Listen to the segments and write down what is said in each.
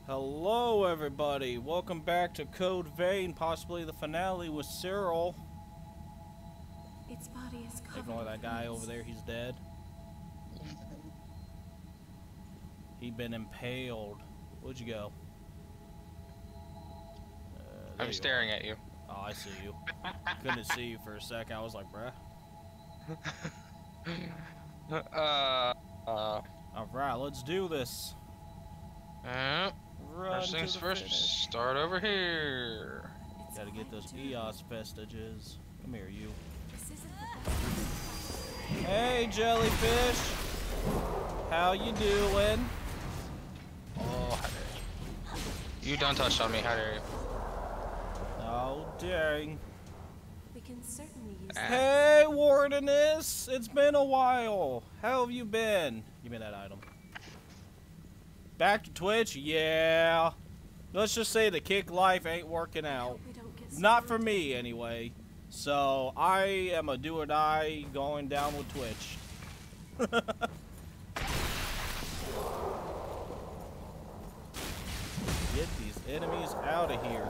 Hello, everybody. Welcome back to Code Vein, possibly the finale with Cyril. Its body is covered. Ignore that guy over there, he's dead. He'd been impaled. Where'd you go? I'm staring at you. Oh, I see you. Couldn't see you for a second. I was like, bruh. Alright, let's do this. First things first, start over here. Gotta get those EOS vestiges. Come here, you. This isn't the best. Hey, jellyfish. How you doing? Oh, how dare you. You done touched on me, how dare you. Oh, dang. We can certainly use Hey, Wardeness! It's been a while. How have you been? Give me that item. Back to Twitch? Yeah. Let's just say the kick life ain't working out. we don't get Not for me, anyway. So, I am a do or die going down with Twitch. Get these enemies out of here.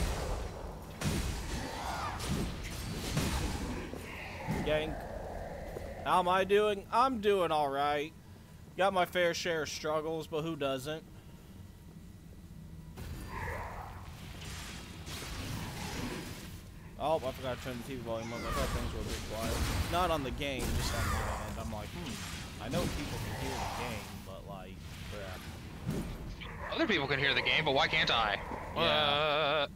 Yank. How am I doing? I'm doing alright. Got my fair share of struggles, but who doesn't? Oh, I forgot to turn the TV volume up. I thought things were a bit quiet. Not on the game, just on my end. I'm like, I know people can hear the game, but like, crap. Other people can hear the game, but why can't I? Yeah.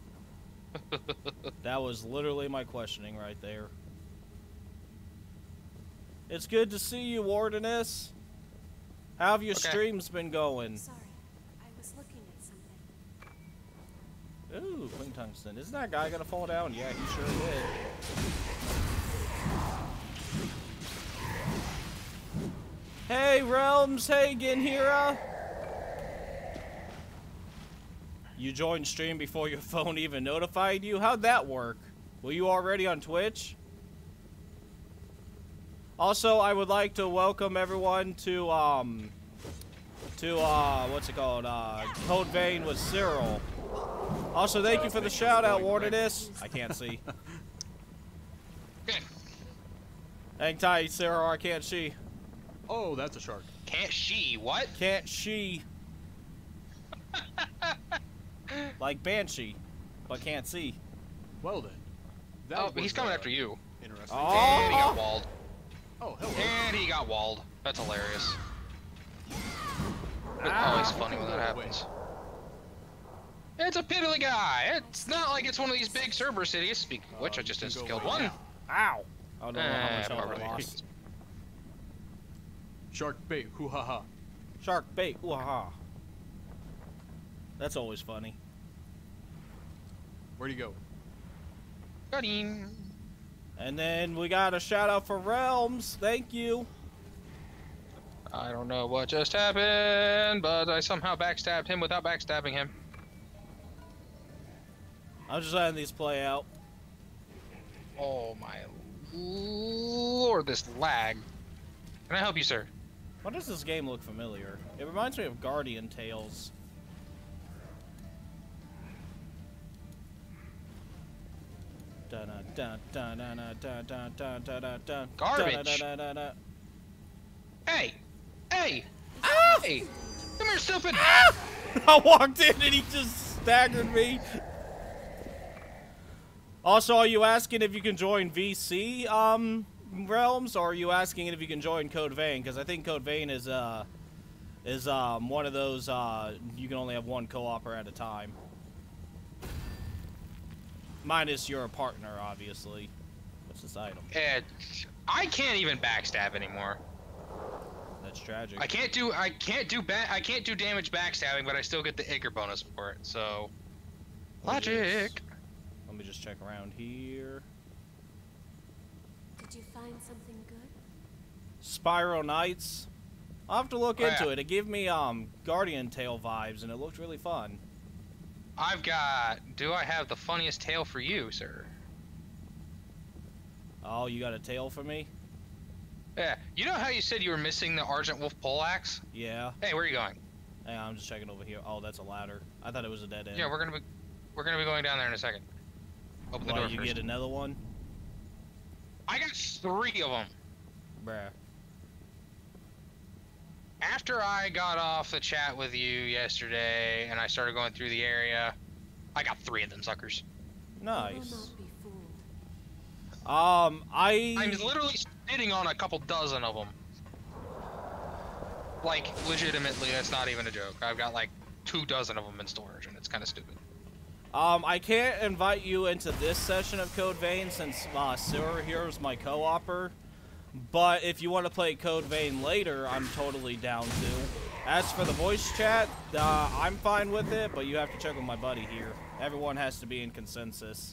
That was literally my questioning right there. It's good to see you, Wardeness. How have your streams been going? Sorry, I was looking at something. Ooh, Clean Tungsten. Isn't that guy gonna fall down? Yeah, he sure did. Hey, Realms. Hey, Genhira. You joined stream before your phone even notified you? How'd that work? Were you already on Twitch? Also, I would like to welcome everyone to what's it called? Code Vein with Cyril. Also, thank you for the shout out, Wardeness. I can't see. Good. Hang tight, Cyril, I can't see. Oh, that's a shark. Can't she? What? Can't she. Like Banshee, but can't see. Well then. That Oh, was, he's coming after you. Interesting. Oh. And he got walled. Oh, hello. And he got walled. That's hilarious. It's Ah. always funny when that happens. It's a piddly guy. It's not like it's one of these big Cerberus cities. Speaking of which, I just killed one. Ow. I don't know how much health I probably. lost. Shark bait, hoo ha ha. Shark bait, ooh ha. That's always funny. Where'd he go? Got him. And then we got a shout out for Realms. Thank you. I don't know what just happened, but I somehow backstabbed him without backstabbing him. I'm just letting these play out. Oh my lord, this lag. Can I help you, sir? Why does this game look familiar? It reminds me of Guardian Tales. Garbage. Hey! Hey! Ah! Hey! Come here, stupid! Ah! I walked in and he just staggered me. Also, are you asking if you can join VC Realms, or are you asking if you can join Code Vein? Because I think Code Vein is one of those you can only have one co-opper at a time. Minus your partner, obviously. What's this item? I can't even backstab anymore. That's tragic. I can't do damage backstabbing, but I still get the acre bonus for it. So logic. Let me just check around here. Did you find something good? Spyro Knights. I'll have to look into yeah. it. It gave me Guardian Tale vibes, and it looked really fun. I've got. Do I have the funniest tale for you, sir? Oh, you got a tale for me? Yeah. You know how you said you were missing the Argent Wolf poleaxe? Yeah. Hey, where are you going? Hang on, I'm just checking over here. Oh, that's a ladder. I thought it was a dead end. Yeah, we're gonna be going down there in a second. Open the Why, door you first. get another one? I got 3 of them. Bruh. After I got off the chat with you yesterday and I started going through the area, I got 3 of them suckers. You will Nice. not be fooled. I'm I literally sitting on a couple dozen of them. Like, legitimately, that's not even a joke. I've got like 2 dozen of them in storage, and it's kind of stupid. I can't invite you into this session of Code Vein since Sarah here is my co-opper. But if you want to play Code Vein later, I'm totally down to. As for the voice chat, I'm fine with it, but you have to check with my buddy here. Everyone has to be in consensus.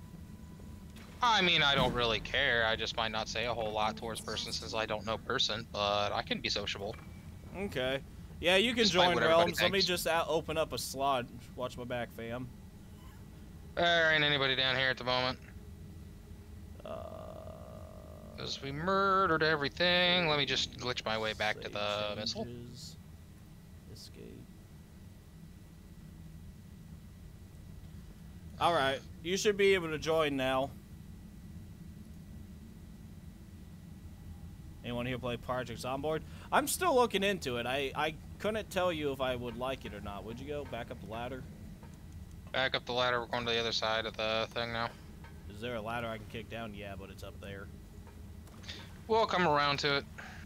I mean, I don't really care. I just might not say a whole lot towards person since I don't know person, but I can be sociable. Okay. Yeah, you can Despite join what everybody Realms. Let me thinks. just open up a slot. Watch my back, fam. There ain't anybody down here at the moment. Because we murdered everything. Let me just glitch my way back to the missile. Changes. Escape. Alright, you should be able to join now. Anyone here play Project Zomboid? I'm still looking into it. I couldn't tell you if I would like it or not. Would you go back up the ladder? Back up the ladder. We're going to the other side of the thing now. Is there a ladder I can kick down? Yeah, but it's up there. We'll come around to it.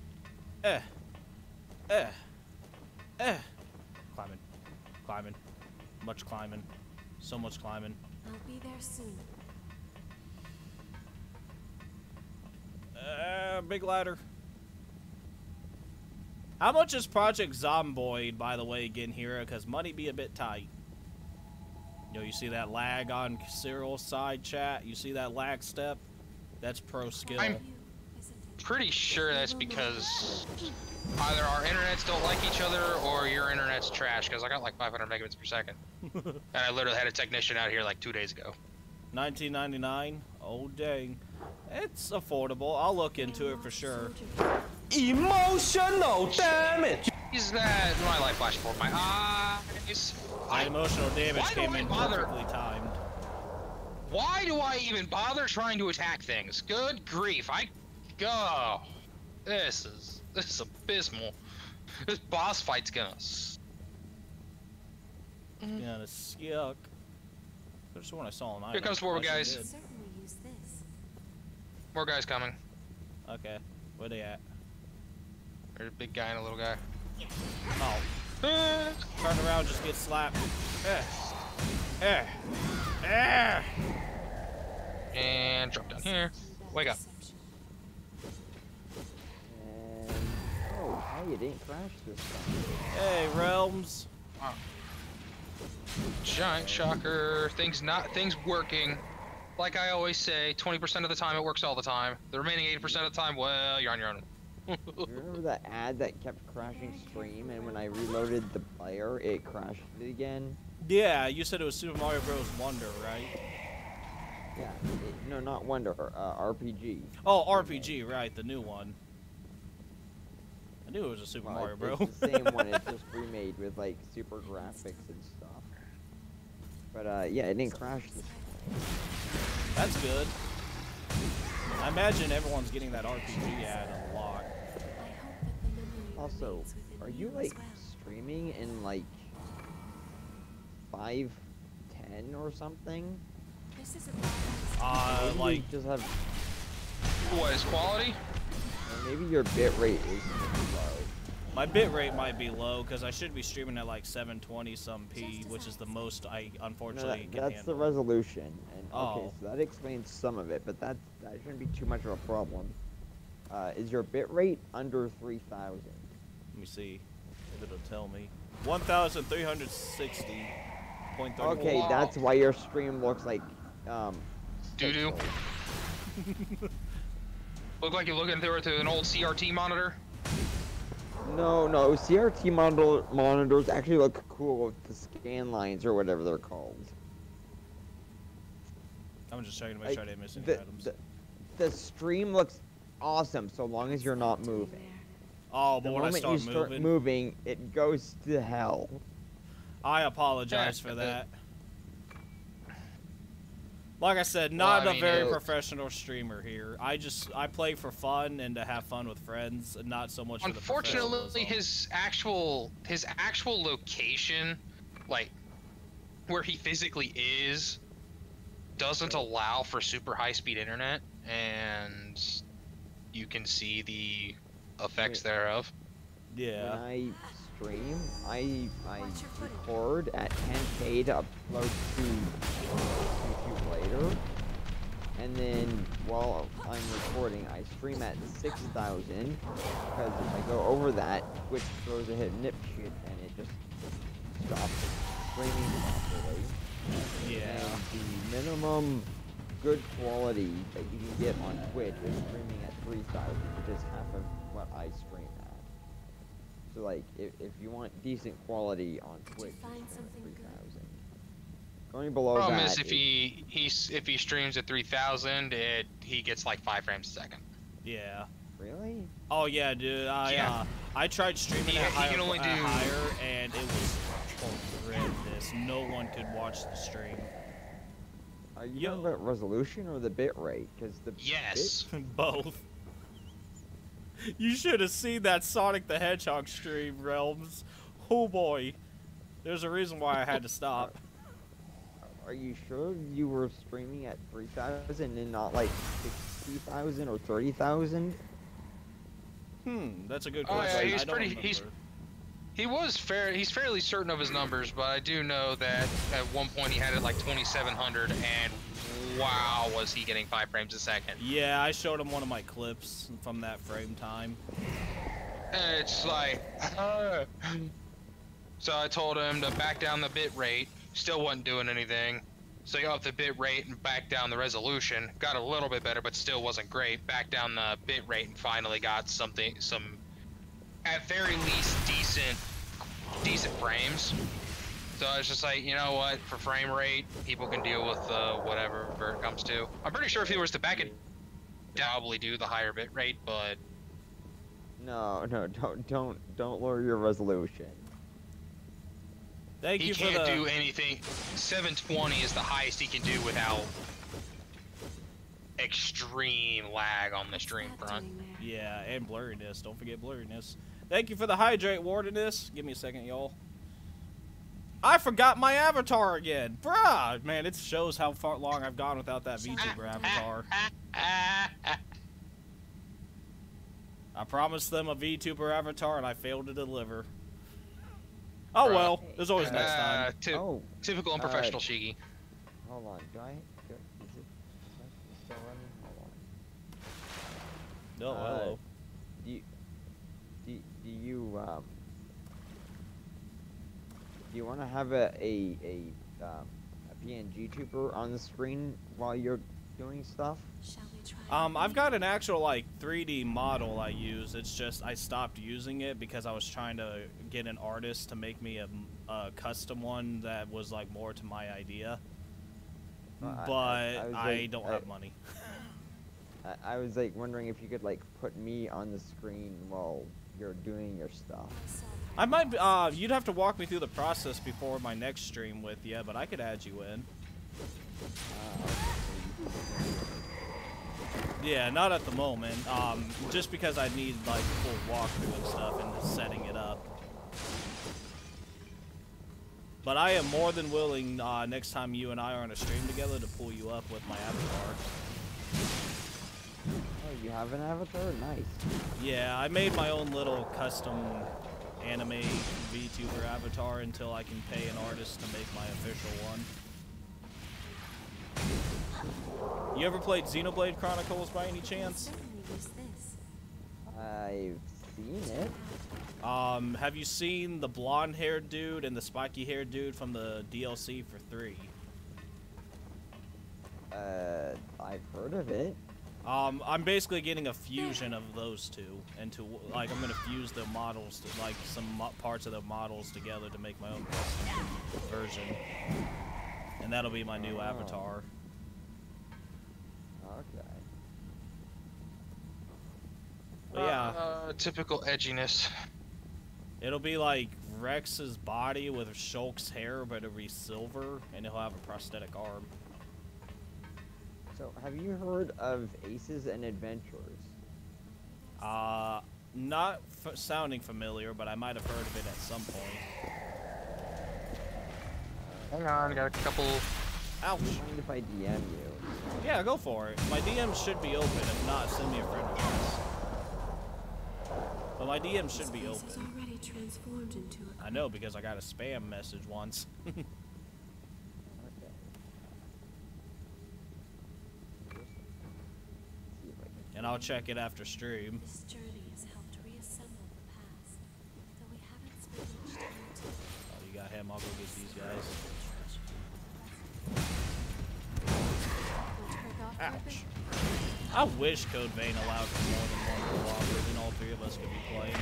Climbing. Climbing. Much climbing. So much climbing. I'll be there soon. Big ladder. How much is Project Zomboid, by the way, again here? Because money be a bit tight. Yo, you see that lag on Cyril's side chat? You see that lag step? That's pro skill. I'm- You, isn't it? Pretty sure that's because either our internets don't like each other or your internet's trash, because I got like 500 megabits per second. And I literally had a technician out here like 2 days ago. 19.99. Oh dang, it's affordable. I'll look into it for sure. Emotional damage. Is that my life flash before my eyes? My emotional damage Why do came I in bother? perfectly timed. Why do I even bother trying to attack things? Good grief! Go. This is abysmal. This boss fight's gonna. Yeah, it's yuck. That's the one I saw on Here comes more guys. Did. Certainly use this. More guys coming. Okay, where they at? There's a big guy and a little guy. Oh, turn around, just get slapped. And drop down here. Wake up. And, oh, hey, you didn't crash this time. Hey, Realms. Giant shocker. Things working. Like I always say, 20% of the time it works all the time. The remaining 80% of the time, well, you're on your own. Do you remember that ad that kept crashing stream, and when I reloaded the player, it crashed it again? Yeah, you said it was Super Mario Bros. Wonder, right? Yeah, no, not Wonder, RPG. Oh, RPG, right, the new one. I knew it was a Super Well, Mario Bros. It's the same one, it's just remade with, like, super graphics and stuff. But, yeah, it didn't crash this time. That's good. I imagine everyone's getting that RPG ad a lot. I hope that the memory Also, remains within are you you, as like, well. streaming in, like, 510 or something? This is a Maybe Like, you just have, What is quality? or maybe your bit rate is really low. my bitrate might be low because I should be streaming at like 720 some p, which is the most I No, unfortunately can that's the handle. resolution, and okay, Oh. so that explains some of it, but that shouldn't be too much of a problem. Is your bit rate under 3,000? Let me see if it'll tell me. 1,360.31. Okay, Wow. that's why your stream looks like Doo-doo. pixels. Look like you're looking through it to an old CRT monitor. No, CRT monitors actually look cool with the scan lines or whatever they're called. I'm just checking to make Like, sure I didn't miss any the, items. the stream looks awesome so long as you're not moving. Oh, The but when I moment you start start moving, moving, it goes to hell. I apologize for that. Like I said, Well, not I a mean, very professional streamer here. I play for fun and to have fun with friends, and not so much for the Unfortunately, professionalism. his actual location, like where he physically is, doesn't allow for super high speed internet, and you can see the effects thereof. Yeah. When I stream, I Watch your footing. record at 10K to upload to YouTube later. And then while I'm recording, I stream at 6,000 because if I go over that, Twitch throws a hit nip shit and it just stops streaming properly. Yeah. And the minimum good quality that you can get on Twitch is streaming at 3,000, which is half of what I stream at. So like, if you want decent quality on Twitch, find it's something good? 3,000. Going below Problem that, is if he streams at 3,000, he gets like 5 frames a second. Yeah. Really? Oh yeah, dude. I tried streaming He at can only do- higher, and it was horrendous. No one could watch the stream. Are you talking about resolution or the bit rate? Because the Yes. Both. You should have seen that Sonic the Hedgehog stream, Realms. Oh boy. There's a reason why I had to stop. Are you sure you were streaming at 3,000 and not like 60,000 or 30,000? That's a good Oh, yeah, question. he's I don't pretty- remember. He's fairly certain of his numbers, but I do know that at one point he had it like 2,700, and wow, was he getting 5 frames a second. Yeah, I showed him one of my clips from that frame time. And it's like, so I told him to back down the bit rate, still wasn't doing anything. So he upped the bit rate and back down the resolution. Got a little bit better, but still wasn't great. Back down the bit rate and finally got some, at very least, decent frames. So I was just like, you know what, for frame rate, people can deal with whatever it comes to. I'm pretty sure if he was to back it down, probably do the higher bit rate, but No, don't lower your resolution. Thank he you for can't the... do anything. 720 is the highest he can do without extreme lag on the stream front. Yeah, and blurriness. Don't forget blurriness. Thank you for the hydrate, Wardeness. Give me a second, y'all. I forgot my avatar again. Bruh, man, it shows how far long I've gone without that VTuber avatar. I promised them a VTuber avatar, and I failed to deliver. Oh Bruh. well, there's always next time. Typical unprofessional Shiggy. Hold on, is it still running? Hold on. No, hello. Do you want to have a PNG tuber on the screen while you're doing stuff? Shall we try? I've got an actual like 3D model I use. It's just I stopped using it because I was trying to get an artist to make me a custom one that was like more to my idea. But I don't have money. I was like wondering if you could like put me on the screen while you're doing your stuff. I might. You'd have to walk me through the process before my next stream with you, but I could add you in. Yeah, not at the moment. Just because I need like full walkthrough and stuff and setting it up. But I am more than willing next time you and I are on a stream together to pull you up with my avatar. Oh, you have an avatar? Nice. Yeah, I made my own little custom anime VTuber avatar until I can pay an artist to make my official one. You ever played Xenoblade Chronicles by any chance? I've seen it. Have you seen the blonde-haired dude and the spiky-haired dude from the DLC for 3? I've heard of it. I'm basically getting a fusion of those two into, like, I'm gonna fuse the models, to, like, some parts of the models together to make my own custom version. And that'll be my new avatar. Okay. But yeah, Typical edginess. it'll be like Rex's body with Shulk's hair, but it'll be silver, and he'll have a prosthetic arm. So, have you heard of Aces and Adventurers? Not sounding familiar, but I might have heard of it at some point. Hang on, got a couple. Ouch. Mind if I DM you? Yeah, go for it. My DMs should be open. If not, send me a friend request. But my DMs should be Space is open. already transformed into a I know because I got a spam message once. Okay. See if I can. And I'll check it after stream. This journey has helped reassemble the past, though we haven't spent much time together. Oh, you got him. I'll go get these guys. We'll turn off for a Ouch. bit. I wish Code Vein allowed for more than one co-op, then all three of us could be playing.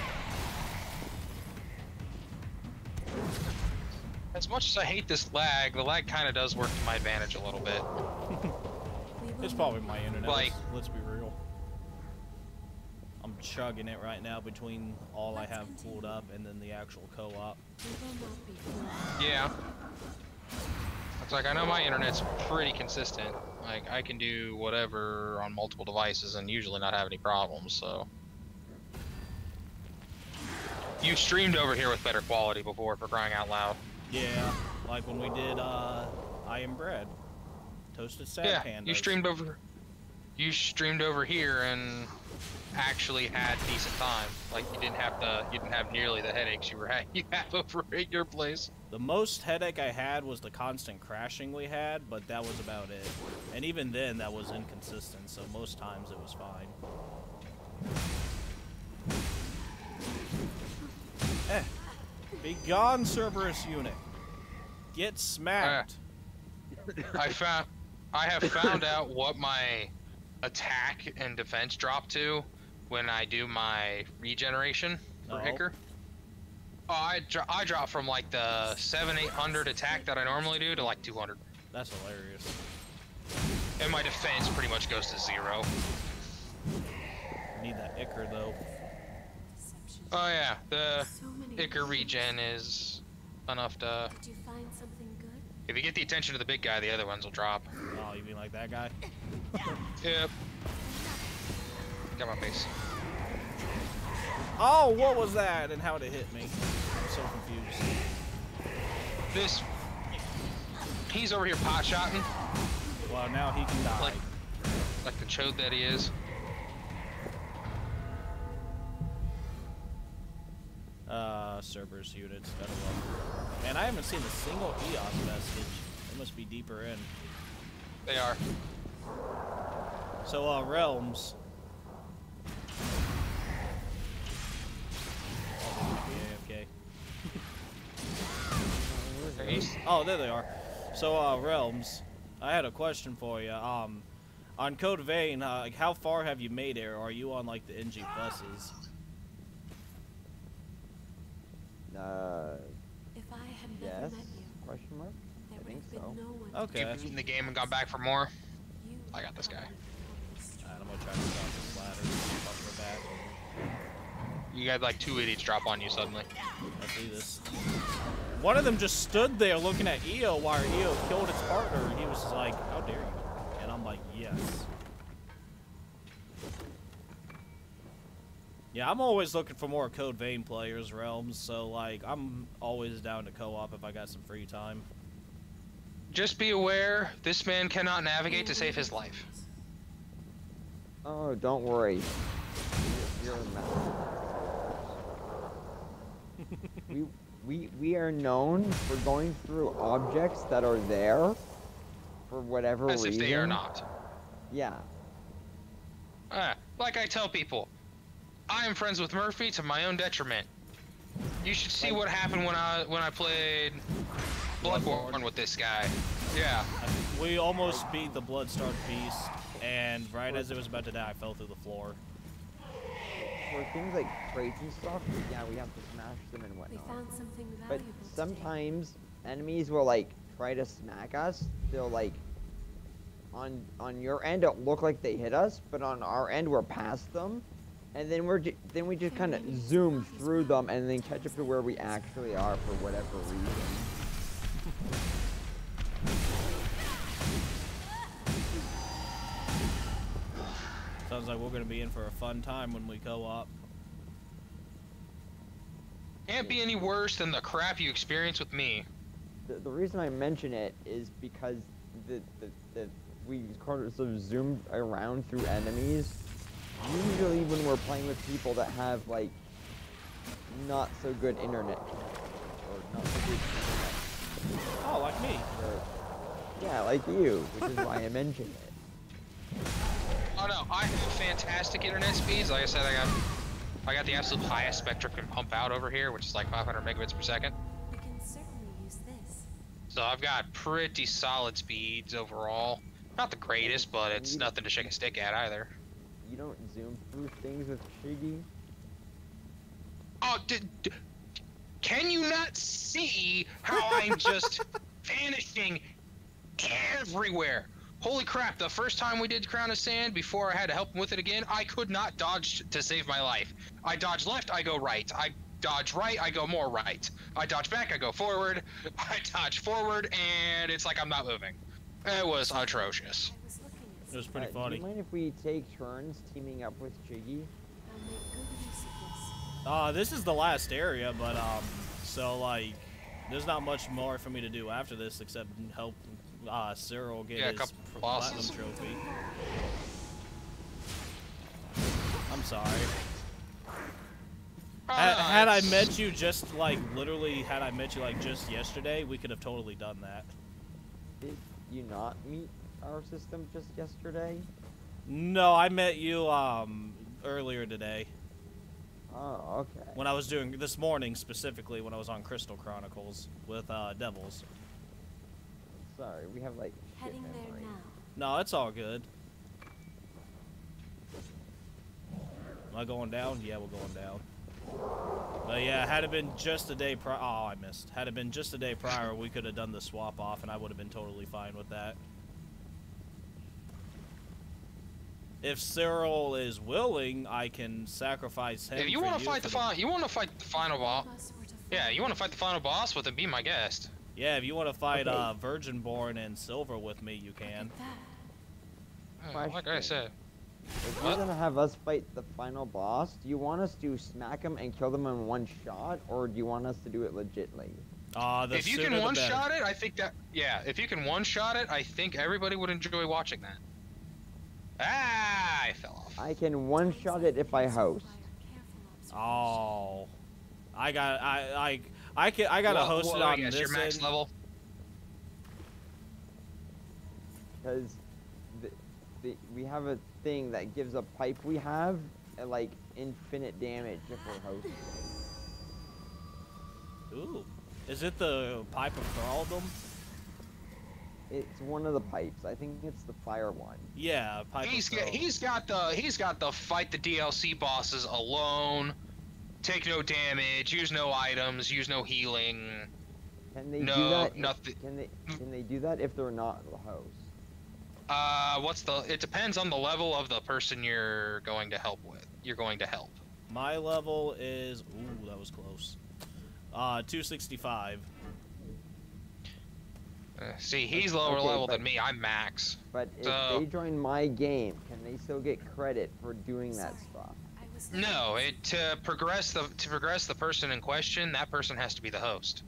As much as I hate this lag, the lag kind of does work to my advantage a little bit. We will It's probably my internet. Like- Let's be real. I'm chugging it right now between all I have pulled up and then the actual co-op. We will not be fooled. Yeah. It's like, I know my internet's pretty consistent. Like, I can do whatever on multiple devices and usually not have any problems, so. You streamed over here with better quality before, for crying out loud. Yeah, like when we did I Am Bread. Toasted Sad Yeah, Pandas. you streamed over here and actually had decent time. Like, you didn't have nearly the headaches you have over at your place. The most headache I had was the constant crashing we had, but that was about it. And even then, that was inconsistent, so most times it was fine. Be gone, Cerberus unit. Get smacked. I have found out what my attack and defense drop to when I do my regeneration for Oh. Icar. Oh, I drop from like the 700-800 attack that I normally do to like 200, That's hilarious. and my defense pretty much goes to 0. Need that Icar though. Deception. Oh yeah, the So many Icar ways. regen is enough to. Did you find something good? If you get the attention of the big guy, the other ones will drop. Oh, you mean like that guy? Yep. Got my face. Oh, what was that? And how'd it hit me? I'm so confused. He's over here pot shotting Well, now he can die. like the chode that he is. Cerberus units. Gotta love. Man, I haven't seen a single EOS vestige. They must be deeper in. They are. So, Realms. AFK. Oh, there they are. So, Realms. I had a question for you. On Code Vein, like, how far have you made it? Or are you on like the NG buses? If I had never Yes? met you, Question mark? there I would think have been so. no one. Okay. You've beaten the game and gone back for more. You I got this guy. Alright, I'm gonna try to stop this ladder. Fuck for back. You got like 2 idiots drop on you suddenly. Let's do this. One of them just stood there looking at EO while EO killed its partner, and he was just like, "How dare you?" And I'm like, "Yes." Yeah, I'm always looking for more Code Vein players, Realms. So like, I'm always down to co-op if I got some free time. Just be aware, this man cannot navigate to save his life. Oh, don't worry. You're a mess. we are known for going through objects that are there for whatever As reason. if they are not. Yeah. Like I tell people, I am friends with Murphy to my own detriment. You should see what happened when I played Bloodborne with this guy. Yeah. We almost beat the Bloodstarved Beast, and right as it was about to die, I fell through the floor. For things like crates and stuff, yeah, we have to smash them and We whatnot. found something But valuable. today. sometimes enemies will like try to smack us. They'll like on your end it'll look like they hit us, but on our end we're past them. And then then we just kind of zoom through them and then catch up to where we actually are for whatever reason. Sounds like we're gonna be in for a fun time when we co-op. Can't be any worse than the crap you experience with me. The reason I mention it is because we sort of zoomed around through enemies. Usually when we're playing with people that have like not so good internet or not so good internet. Oh, like me. Or, yeah, like you, which is why I mentioned it. Oh no, I have fantastic internet speeds. Like I said, I got the absolute highest Spectrum can pump out over here, which is like 500 megabits per second. We can certainly use this. So I've got pretty solid speeds overall. Not the greatest, but it's nothing to shake a stick at either. You don't zoom through things with Shiggy? Oh, can you not see how I'm just vanishing everywhere? Holy crap, the first time we did Crown of Sand, before I had to help him with it again, I could not dodge to save my life. I dodge left, I go right. I dodge right, I go more right. I dodge back, I go forward. I dodge forward, and it's like I'm not moving. It was atrocious. I was looking at It was something. pretty Do funny. you mind if we take turns teaming up with Shiggy? I'll make good use of this. This is the last area, but so like, there's not much more for me to do after this except help Cyril get Yeah, a his couple platinum bosses. trophy. I'm sorry. Oh, Had I it's- met you just like literally, had I met you like just yesterday, we could have totally done that. Did you not meet our system just yesterday? No, I met you earlier today Oh, okay. when I was doing this morning specifically when I was on Crystal Chronicles with Devils. Sorry, we have like shit Heading there memory. now. No, it's all good. Am I going down? Yeah, we're going down. But yeah, had it been just a day prior, oh, I missed. Had it been just a day prior, we could have done the swap off, and I would have been totally fine with that. If Cyril is willing, I can sacrifice him. If you want want to fight the final boss. Us were to Yeah, follow. you want to fight the final boss with him? Be my guest. Yeah, if you want to fight Okay. Virginborn and Silver with me, you can. That. Like I Question. said. If What? you're gonna have us fight the final boss, do you want us to smack him and kill them in one shot, or do you want us to do it legitly? The If you sooner can the one-shot better. it, I think that... Yeah, if you can one-shot it, I think everybody would enjoy watching that. Ah, I fell off. I can one-shot it if I host. Oh, I gotta host it I on guess this your max end. level. Because we have a thing that gives a pipe we have like infinite damage if we're hosting. Ooh, is it the pipe of thraldom? It's one of the pipes. I think it's the fire one. Yeah, pipe of He's thraldom. got the fight the DLC bosses alone, take no damage, use no items, use no healing. Can they do No, that? nothing. Can they do that if they're not the host? It depends on the level of the person you're going to help with. My level is, ooh, that was close. 265. See, he's lower Okay, level but- than me. I'm max. But if So- they join my game, can they still get credit for doing that stuff? No, to progress the person in question, that person has to be the host.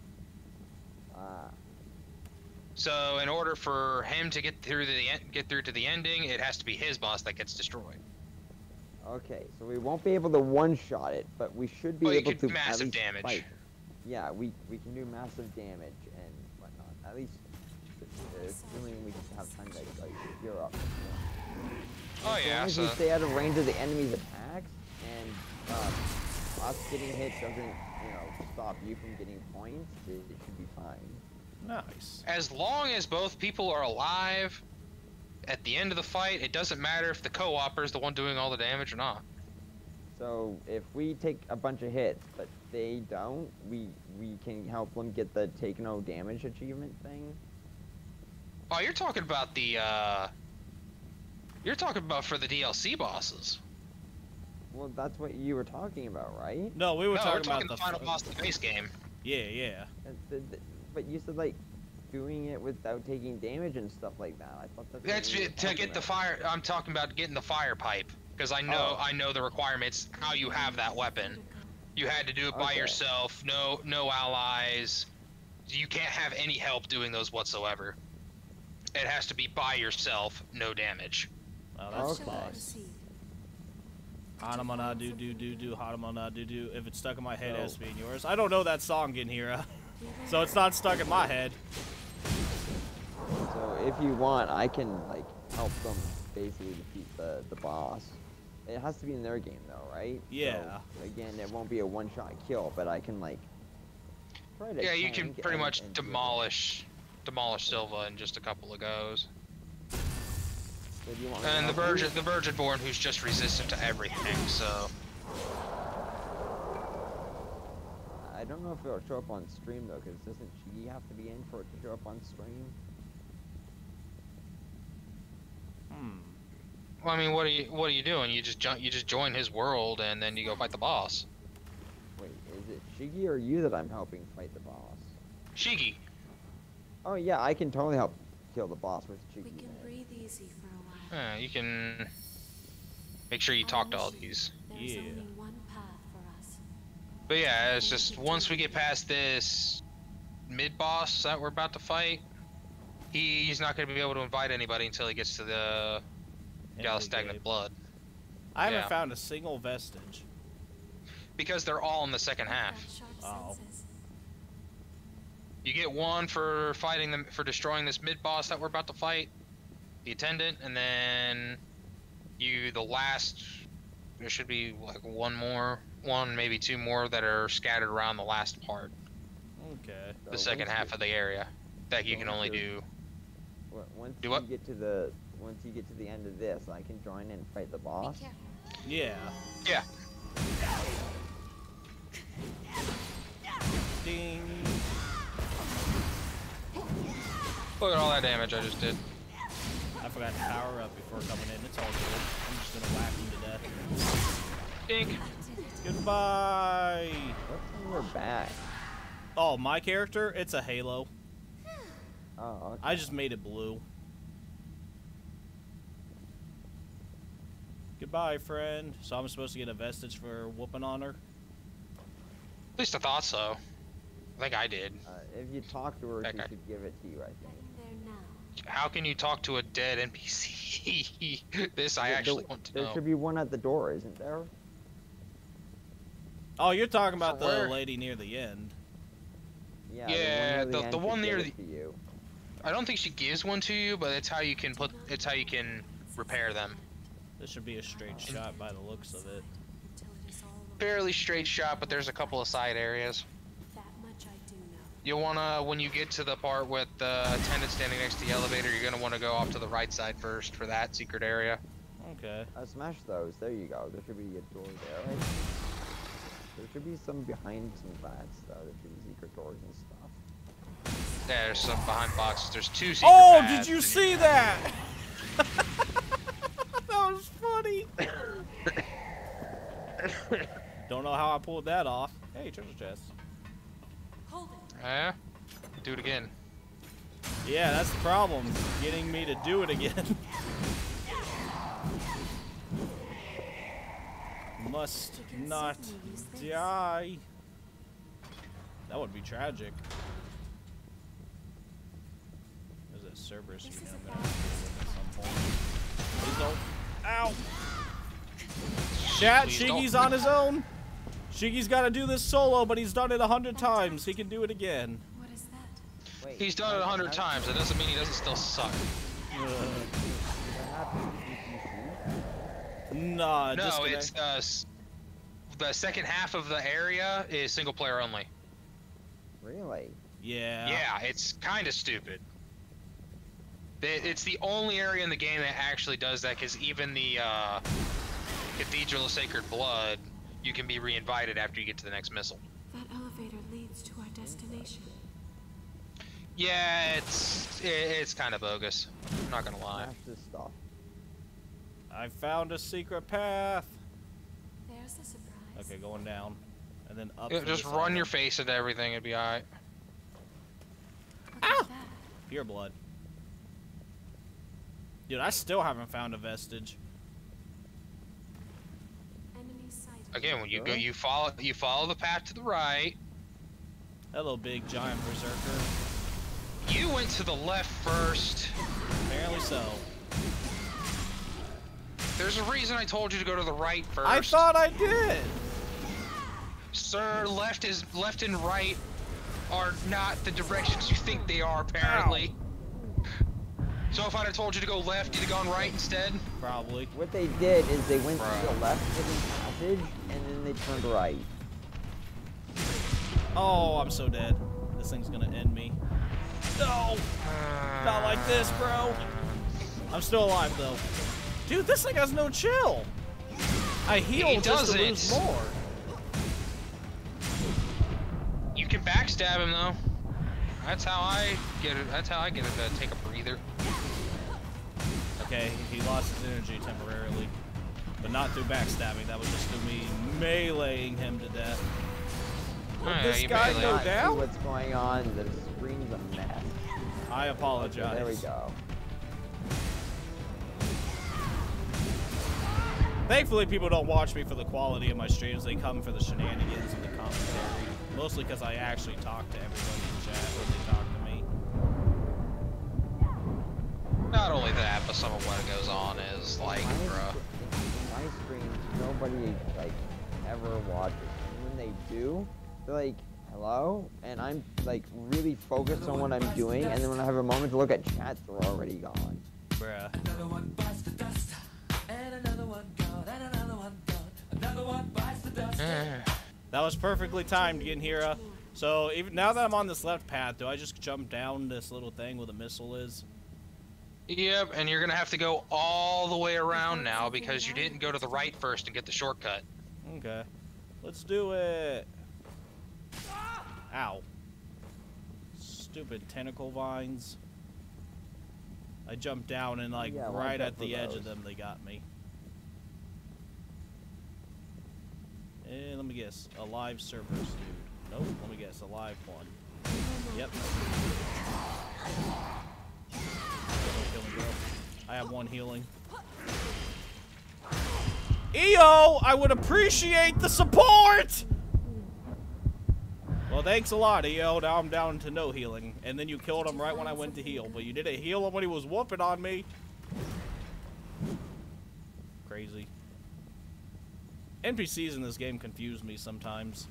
So in order for him to get through to the ending, it has to be his boss that gets destroyed. Okay, so we won't be able to one-shot it, but we should be Well, you able could to massive at least damage. fight. Yeah, we can do massive damage and whatnot. At least, assuming we have time to like gear up. Oh As yeah, long as so we stay out of range of the enemy's attacks, and us getting hit doesn't, stop you from getting points, it should be fine. Nice. as long as both people are alive at the end of the fight, it doesn't matter if the co-opper is the one doing all the damage or not. So if we take a bunch of hits, but they don't, we can help them get the take no damage achievement thing. Oh, you're talking about the you're talking about for the DLC bosses. Well, that's what you were talking about, right? No, we were No, we're talking talking about the final boss of the base game. Yeah, yeah. But you said like doing it without taking damage and stuff like that. I thought that's what That's we were to talking get the about. fire. I'm talking about getting the fire pipe because Oh. I know the requirements. How you have that weapon. You had to do it by Okay. yourself. No allies. You can't have any help doing those whatsoever. It has to be by yourself, no damage. Oh, that's Okay. nice. Proceed. Hanamana do do do do, Hanamana do do. If it's stuck in my head, it has So- to be in yours. I don't know that song, Ginhira. So it's not stuck in my head. So if you want, I can like help them basically defeat the boss. It has to be in their game though, right? Yeah. So, again, it won't be a one-shot kill, but I can like try to. Yeah, you can tank pretty and- much and do it. demolish Silva in just a couple of goes. So do you want me to And the help you? Virgin Born, who's just resistant to everything. So I don't know if it'll show up on stream though, because doesn't she have to be in for it to show up on stream? well, I mean, what are you doing? You just join his world and then you go fight the boss. Wait, is it Shigi or you that I'm helping fight the boss? Shigi. Oh yeah, I can totally help kill the boss with We Shigi. can then. breathe easy for a while. Yeah, you can make sure you talk to all these. There is Yeah. only one path for us. But yeah, it's just once we get past this mid boss that we're about to fight, he's not going to be able to invite anybody until he gets to the End Gala of the Stagnant game. Blood. I haven't Yeah. found a single vestige. Because they're all in the second half. Got sharp Oh. senses. You get one for fighting them, for destroying this mid boss that we're about to fight, the attendant, and then the last, there should be like one, maybe two more that are scattered around the last part, Okay. the second half of the area, that you can only do. Once Do you what? get to the end of this, I can join in and fight the Be boss. careful. Yeah. Yeah. Ding. Look at all that damage I just did. I forgot to power up before coming in. It's all good. I'm just gonna whack him to death. Dink. Goodbye. What's on your back? Oh, my character? It's a halo. Oh, okay. I just made it blue. Goodbye, friend. So I'm supposed to get a vestige for whooping on her? At least I thought so. I think I did. If you talk to her, That she guy. should give it to you, I think. Getting there now. How can you talk to a dead NPC? This I actually want to There know. should be one at the door, isn't there? Oh, you're talking about the Where? lady near the end. Yeah. Yeah, the the one one near near the end should give it to you. I don't think she gives one to you, but it's how you can repair them. This should be a straight shot by the looks of it. Until it is all over. Fairly straight shot, but there's a couple of side areas. That much I do know. You'll wanna, when you get to the part with the attendant standing next to the elevator, you're gonna wanna go off to the right side first for that secret area. Okay. Smash those. There you go. There should be a door there. There should be some behind some vats, though. There should be secret doors and stuff. Yeah, there's some behind boxes. There's two secret Oh, paths. did you see that? That was funny. Don't know how I pulled that off. Hey, treasure chest. Hold it. Yeah? Do it again. Yeah, that's the problem. Getting me to do it again. Must You can not certainly use this. die. That would be tragic. There's a Cerberus This unit is I'm a gonna have to deal with at some bad point. Please don't. Ow! Chat, Please don't. Shiggy's on his own. Shiggy's got to do this solo, but he's done it 100 times. He can do it again. What is that? Wait, He's done it 100 times. That doesn't mean he doesn't still suck. What happened? Did you see? Nah, No, disconnect. it's the second half of the area is single player only. Really? Yeah. Yeah, it's kind of stupid. It's the only area in the game that actually does that, because even the Cathedral of Sacred Blood, you can be re-invited after you get to the next missile. That elevator leads to our destination. Yeah, it's kind of bogus. I'm not gonna lie. Smash this stuff. I found a secret path. There's a surprise. Okay, going down. And then up. Yeah, for just this run item. your face into everything, it'd be alright. Look at that. Pure blood. Dude, I still haven't found a vestige. Enemy sighted. Again, when you go, you follow the path to the right. Hello, big giant berserker. You went to the left first. Apparently so. There's a reason I told you to go to the right first. I thought I did. Sir, left and right are not the directions you think they are, apparently. So if I'd have told you to go left, you'd have gone right instead? Probably. What they did is they went to Bro. the left hidden passage and then they turned right. Oh, I'm so dead. This thing's gonna end me. No! Not like this, bro. I'm still alive, though. Dude, this thing has no chill. I heal just to lose doesn't. more. You can backstab him though. That's how I get it. That's how I get it to take a breather. Okay, he lost his energy temporarily. But not through backstabbing. That was just through me meleeing him to death. Oh, Will yeah, this you guy melee. go Not see down? what's going on. The screen's a mess. I apologize. There we go. Thankfully, people don't watch me for the quality of my streams. They come for the shenanigans and the commentary. Mostly because I actually talk to everybody in chat when they talk to me. Not only that, but some of what goes on is like, In bruh. my streams, nobody like ever watches. And when they do, they're like, "Hello," and I'm like really focused on what I'm doing. And then when I have a moment to look at chat, they're already gone. Bruh. That was perfectly timed, Ginhira. So even now that I'm on this left path, do I just jump down this little thing where the missile is? Yep, and you're gonna have to go all the way around now because you didn't go to the right first and get the shortcut. Okay. Let's do it. Ow. Stupid tentacle vines. I jumped down and like Yeah, watch right out at for the edge of those. them they got me. And let me guess, a live Cerberus dude. Nope, let me guess, a live one. Yep. Don't kill me, bro. I have one healing. EO, I would appreciate the support! Well, thanks a lot, EO. Now I'm down to no healing. And then you killed him right when I went to heal. But you didn't heal him when he was whooping on me. Crazy. NPCs in this game confuse me sometimes.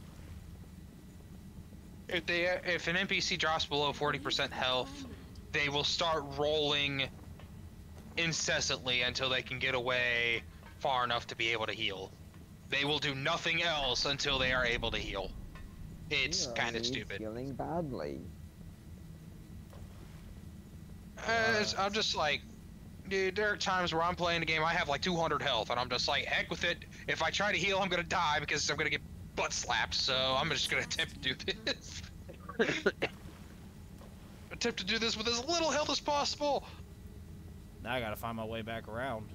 If an NPC drops below 40% health, they will start rolling incessantly until they can get away far enough to be able to heal. They will do nothing else until they are able to heal. It's Hero kind of needs stupid. Healing badly. I'm just like, dude, there are times where I'm playing the game, I have like 200 health, and I'm just like, heck with it. If I try to heal, I'm gonna die because I'm gonna get butt slapped, so I'm just gonna attempt to do this. Attempt to do this with as little health as possible. Now I gotta find my way back around.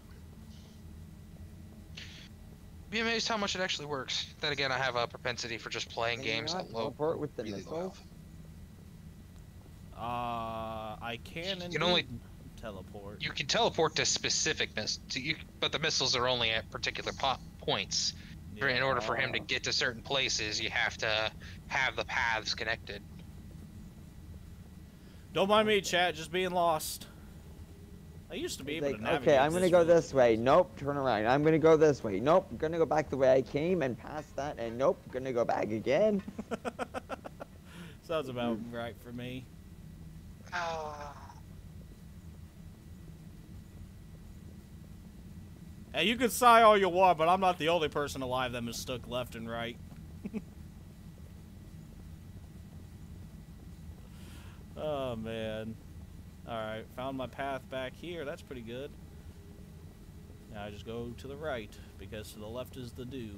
Be amazed how much it actually works. Then again, I have a propensity for just playing Can you games not at low. teleport with the really low missiles? health. I can You indeed can only- teleport. You can teleport to specific missiles, but the missiles are only at particular points. In order for him to get to certain places, you have to have the paths connected. Don't mind me, chat, just being lost. I used to be It's able like, to navigate okay, I'm gonna this go road. this way. Nope, turn around. I'm gonna go this way. Nope, gonna go back the way I came and past that. And nope, gonna go back again. Sounds about right for me. Hey, you can sigh all you want, but I'm not the only person alive that mistook left and right. Oh, man. Alright, found my path back here. That's pretty good. Now I just go to the right, because to the left is the dude.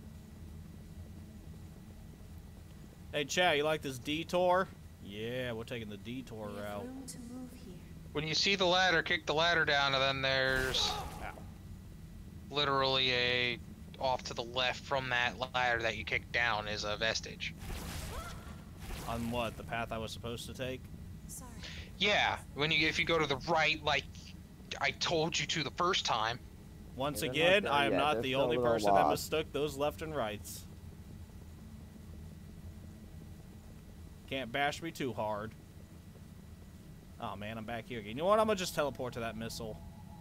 Hey, chat, you like this detour? Yeah, we're taking the detour We have route. room to move here. When you see the ladder, kick the ladder down, and then there's Ow. literally a off to the left from that ladder that you kicked down is a vestige. On what? The path I was supposed to take? Sorry. Yeah, if you go to the right, like I told you to the first time. Once Yeah, they're not again, there I am yet. not They're the still a only little person that lost. mistook those left and rights. Can't bash me too hard. Oh man, I'm back here again. You know what? I'm gonna just teleport to that missile.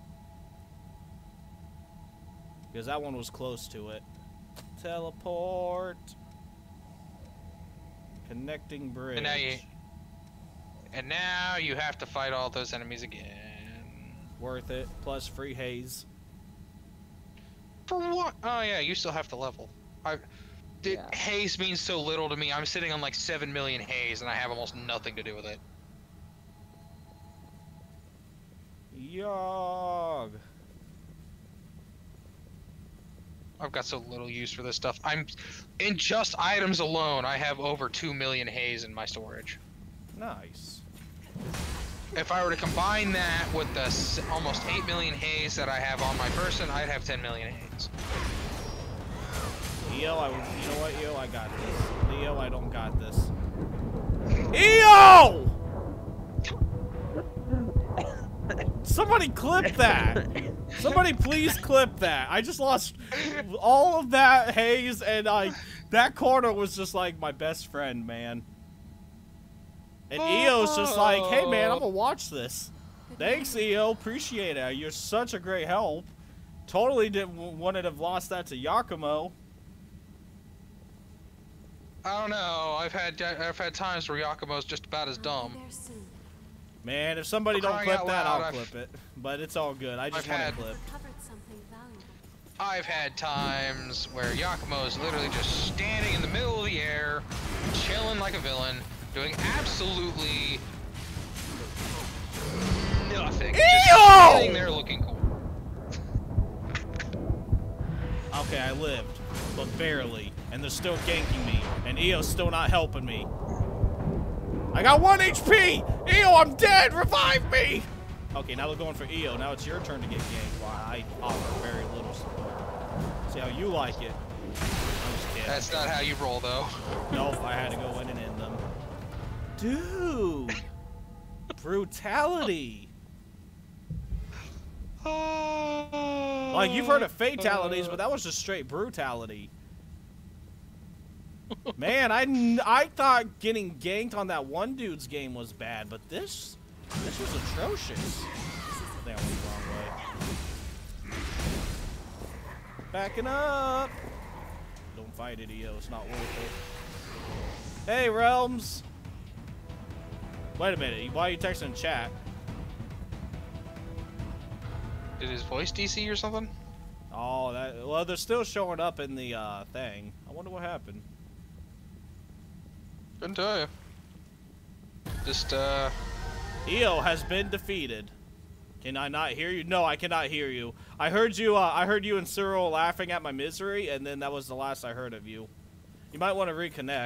Because that one was close to it. Teleport. Connecting bridge. And now you have to fight all those enemies again. Worth it. Plus free haze. For what? Oh yeah, you still have to level. Yeah. Haze means so little to me. I'm sitting on like 7 million haze and I have almost nothing to do with it. Yog. I've got so little use for this stuff. In just items alone, I have over 2 million haze in my storage. Nice. If I were to combine that with the almost 8 million haze that I have on my person, I'd have 10 million haze. EO, you know what, EO? I got this. Leo, I don't got this. EO! Somebody clip that! Somebody please clip that. I just lost all of that haze, and that corner was just like my best friend, man. And EO's just like, hey man, I'm gonna watch this. Thanks, EO, appreciate it. You're such a great help. Totally wouldn't have lost that to Yakumo. I don't know. I've had times where Yakumo's just about as I'll be dumb. there soon. Man, if somebody don't Crying clip out that, loud, I'll clip it. But it's all good. I just I've want had- to clip. Recovered something valuable. I've had times where Yakumo's literally just standing in the middle of the air, chilling like a villain, doing absolutely nothing. Just Ew! standing there looking cool. Okay, I lived, but barely. And they're still ganking me. And EO's still not helping me. I got 1 HP! EO, I'm dead! Revive me! Okay, now they're going for EO. Now it's your turn to get ganked while I offer very little support. See how you like it. I'm just kidding. That's not how you roll, though. Nope, I had to go in and end them. Dude! Brutality! Like, you've heard of fatalities, but that was just straight brutality. Man, I thought getting ganked on that one dude's game was bad, but this was atrocious. I think I went the wrong way. Backing up! Don't fight it, EO. It's not worth it. Hey, Realms! Wait a minute. Why are you texting chat? Did his voice DC or something? Oh, well, they're still showing up in the thing. I wonder what happened. Couldn't tell you. Just, EO has been defeated. Can I not hear you? No, I cannot hear you. I heard you and Cyril laughing at my misery, and then that was the last I heard of you. You might want to reconnect.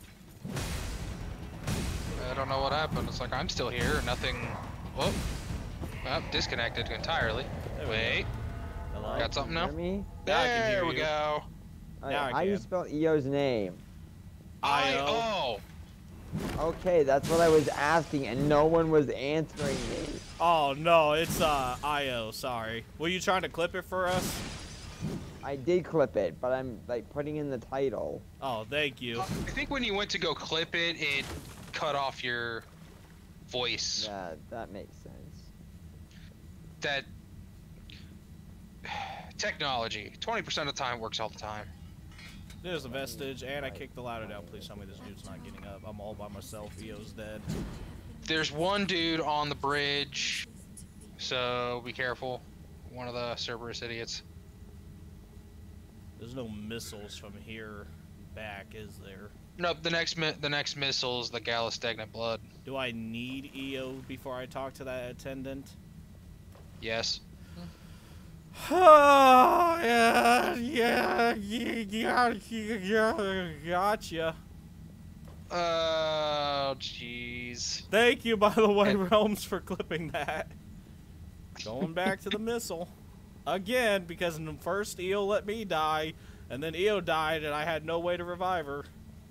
I don't know what happened. It's like, I'm still here. Nothing. Whoop. Well, disconnected entirely. There we Wait. Hello? Got something now? Hear me? Now I can hear There we you. go. Now I How do you can. spell EO's name? I-O. Okay, that's what I was asking, and no one was answering me. Oh, no, it's IO, sorry. Were you trying to clip it for us? I did clip it, but I'm like putting in the title. Oh, thank you. I think when you went to go clip it, it cut off your voice. Yeah, that makes sense. That technology, 20% of the time works all the time. There's a vestige, and I kicked the ladder down. Please tell me this dude's not getting up. I'm all by myself. EO's dead. There's one dude on the bridge, so be careful. One of the Cerberus idiots. There's no missiles from here back, is there? Nope, the next missile is the Gallus Stagnant Blood. Do I need EO before I talk to that attendant? Yes. Oh, yeah, gotcha. Oh, jeez. Thank you, by the way, Realms, for clipping that. Going back to the missile. again because first Io let me die, and then Io died, and I had no way to revive her.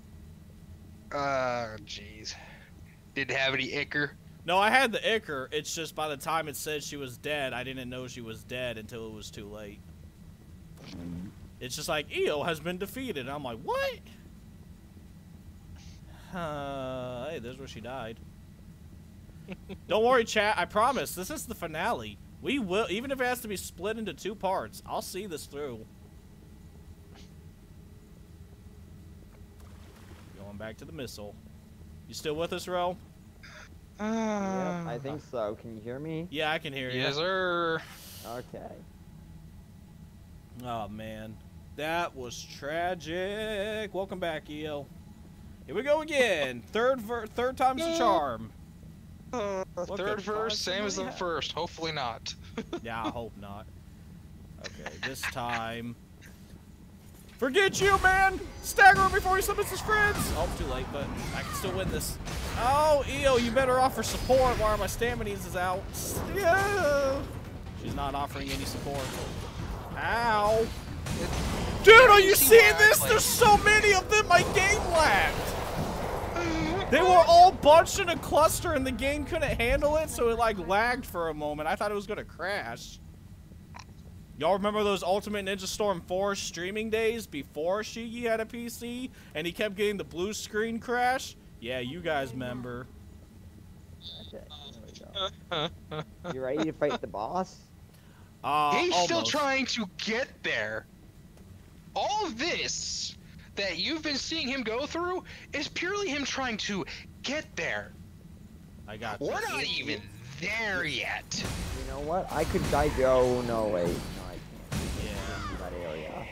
Jeez. Didn't have any ichor. No, I had the ichor. It's just by the time it said she was dead, I didn't know she was dead until it was too late. It's just like, Io has been defeated. And I'm like, what? Hey, there's where she died. Don't worry, chat. I promise. This is the finale. We will, even if it has to be split into 2 parts, I'll see this through. Going back to the missile. You still with us, Ro? Yep, I think so. Can you hear me? Yeah, I can hear you. Yes, sir. Okay. Oh, man. That was tragic. Welcome back, Io. Here we go again. Third time's the charm. Third verse, same as the first. Hopefully not. Yeah, I hope not. Okay, this time. Forget you, man! Stagger him before he summons his friends! Oh, too late, but I can still win this. Oh, Io, you better offer support while my stamina is out. Yeah. She's not offering any support. Ow. Dude, are you seeing this? There's so many of them, my game lagged. They were all bunched in a cluster and the game couldn't handle it, so it like lagged for a moment. I thought it was gonna crash. Y'all remember those Ultimate Ninja Storm 4 streaming days before Shigi had a PC and he kept getting the blue screen crash? Yeah, you guys remember. Okay, there we go. You ready to fight the boss? He's still Almost. trying to get there. All of this that you've been seeing him go through is purely him trying to get there. I got We're this. not even there yet. You know what? I could die. Oh no, wait. No, I can't. Yeah. In that area.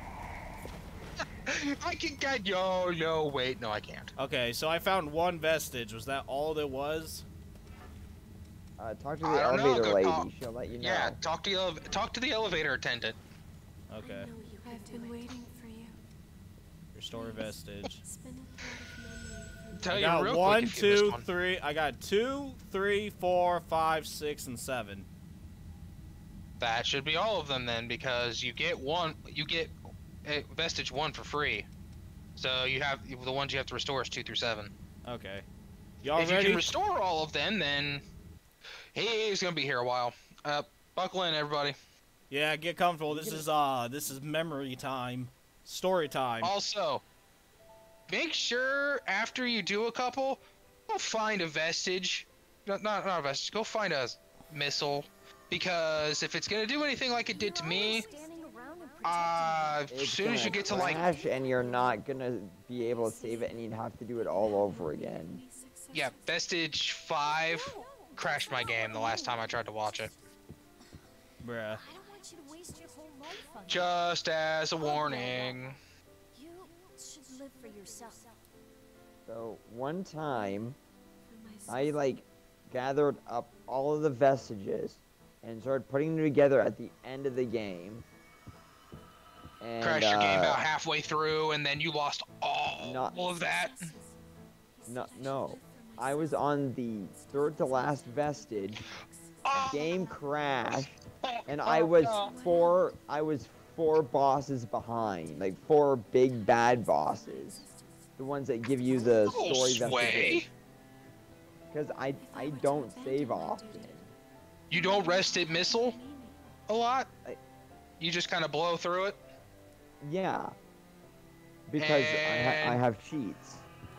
I can get no, wait, no, I can't. Okay, so I found one vestige. Was that all there was? Talk to the I don't know, elevator go lady. talk. She'll let you know. Yeah, talk to the elevator attendant. Okay. I know you I've been waiting for you. Restore vestige. It's been a thread of memory from Tell I you got real 1, quick if you missed 2, one. 3. I got 2, 3, 4, 5, 6, and 7. That should be all of them then, because you get vestige 1 for free. So you have the ones you have to restore is 2 through 7. Okay. Y'all If you ready? can restore all of them, then he's gonna be here a while. Buckle in, everybody. Yeah, get comfortable. This is memory time. Story time. Also, make sure after you do a couple, go find a vestige. Not a vestige. Go find a missile, because if it's gonna do anything like it did to me, as It's soon as gonna you get to like, crash and you're not gonna be able to save it, and you'd have to do it all over again. yeah, vestige 5 crashed my game the last time I tried to watch it. Bruh. I don't want you to waste your whole life on Just as a warning. You should live for yourself. So one time, For myself. I like gathered up all of the vestiges and started putting them together at the end of the game. And, Crashed your game about halfway through, and then you lost all Not- of that. No. I was on the third to last vestige. Game crashed, and I was four bosses behind, like 4 big bad bosses, the ones that give you the Oh, story sway. vestiges. Because I don't save often. You don't rest at missile a lot? I- You just kind of blow through it? Yeah. Because I And- have cheats.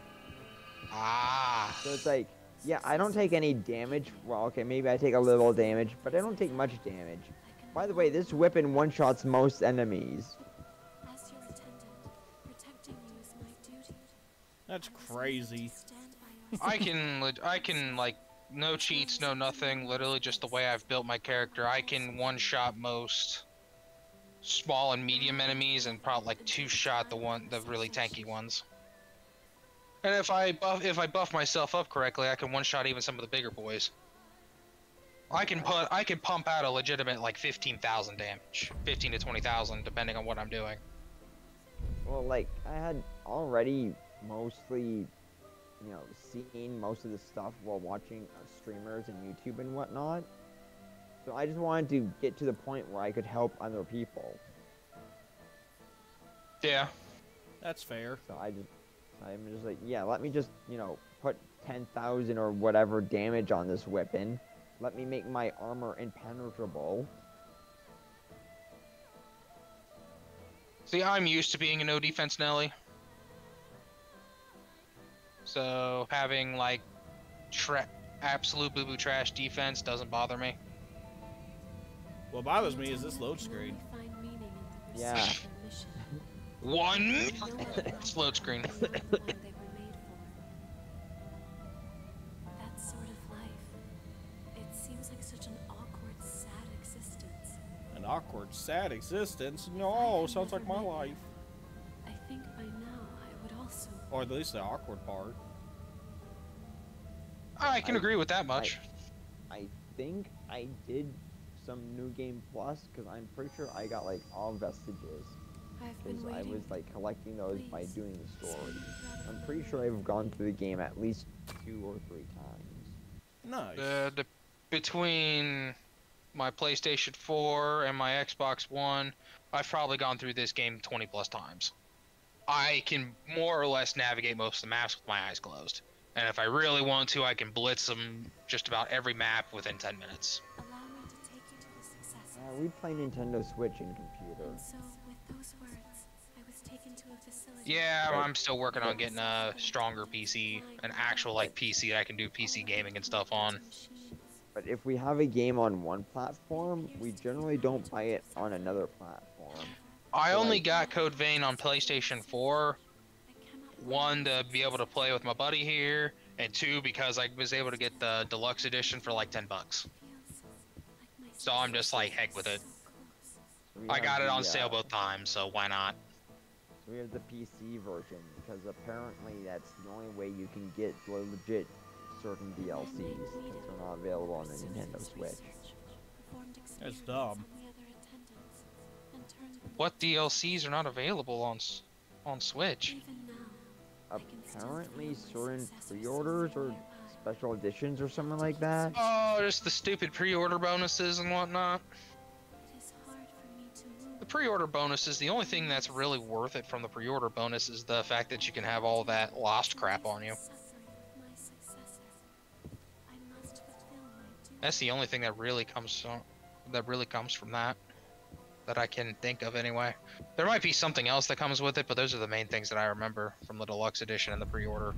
Ah. So it's like, yeah, I don't take any damage. Well, okay, maybe I take a little damage, but I don't take much damage. By the way, this weapon one-shots most enemies. As your attendant, protecting you is my duty. That's I was crazy. made to stand by your I can like, no cheats, no nothing, literally just the way I've built my character. I can one-shot most small and medium enemies, and probably like 2-shot the really tanky ones. And if I buff myself up correctly, I can one-shot even some of the bigger boys. I can pump out a legitimate like 15,000 damage, 15 to 20,000, depending on what I'm doing. Well, like, I had already mostly, seen most of the stuff while watching streamers and YouTube and whatnot. So I just wanted to get to the point where I could help other people. Yeah. That's fair. So I'm just like, yeah, let me just, you know, put 10,000 or whatever damage on this weapon. Let me make my armor impenetrable. See, I'm used to being a no defense Nelly. So having like absolute boo-boo trash defense doesn't bother me. What bothers me is this load screen. Find meaning in the Yeah. pursuit of their mission. One No one wants load screen. to do what they were made for. That sort of life. It seems like such an awkward, sad existence. An awkward, sad existence? No, sounds like my life. I think by now I would also. Or at least the awkward part. I can agree with that much. I think I did some New Game Plus, because I'm pretty sure I got like all vestiges. I've been Because I waiting. was like collecting those by doing the story. Please. I'm pretty sure I've gone through the game at least 2 or 3 times. Nice. Between my PlayStation 4 and my Xbox One, I've probably gone through this game 20 plus times. I can more or less navigate most of the maps with my eyes closed. And if I really want to, I can blitz them just about every map within 10 minutes. Allow me to take you to the successor. We play Nintendo Switch and computer. And so, with those words, I was taken to a facility. Yeah, I'm still working on getting a stronger PC, an actual like PC that I can do PC gaming and stuff on. But if we have a game on one platform, we generally don't buy it on another platform. I only got Code Vein on PlayStation 4. I cannot One, to be able to play with my buddy here, and two, because I was able to get the deluxe edition for like 10 bucks. So I'm just like, heck with it. So we I have got it the, on sale both times, so why not? So we have the PC version, because apparently that's the only way you can get legit certain DLCs, since they're not available on the Nintendo Switch. That's dumb. What DLCs are not available on Switch? Apparently certain pre-orders or special editions or something like that. Oh, just the stupid pre-order bonuses and whatnot. The pre-order bonuses, the only thing that's really worth it from the pre-order bonus is the fact that you can have all that lost crap on you. That's the only thing that really comes from that I can think of anyway. There might be something else that comes with it, but those are the main things that I remember from the deluxe edition and the pre-order.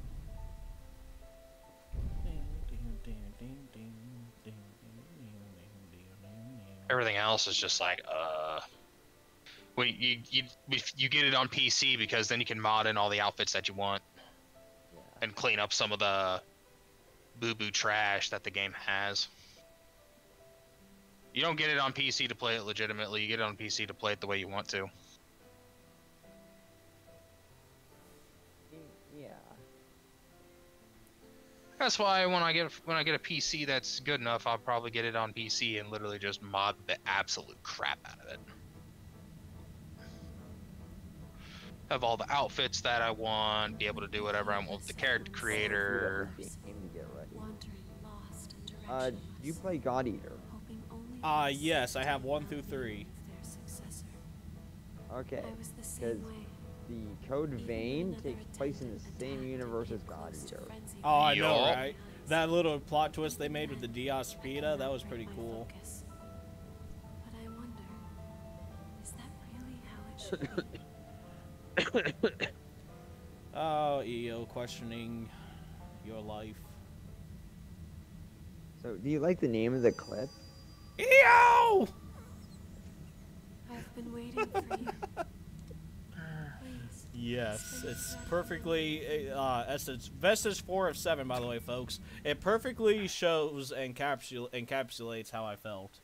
Everything else is just like, well, you get it on PC because then you can mod in all the outfits that you want and clean up some of the boo-boo trash that the game has. You don't get it on PC to play it legitimately. You get it on PC to play it the way you want to. Yeah. That's why when I get a PC that's good enough, I'll probably get it on PC and literally just mod the absolute crap out of it. Have all the outfits that I want, be able to do whatever I want with the character creator. Game to get ready. You play God Eater. Yes, I have 1 through 3. Okay, because the Code Vein takes place in the same universe as God Eater. Oh, I know, Yup. right? That little plot twist they made with the Diospida, that was pretty cool. But I wonder, is that really how it should be? Oh, EO questioning your life. So, do you like the name of the clip? EO! I've been waiting for you. Please. Yes, it's perfectly, it's Vestige 4 of 7, by the way, folks. It perfectly shows and encapsulates how I felt.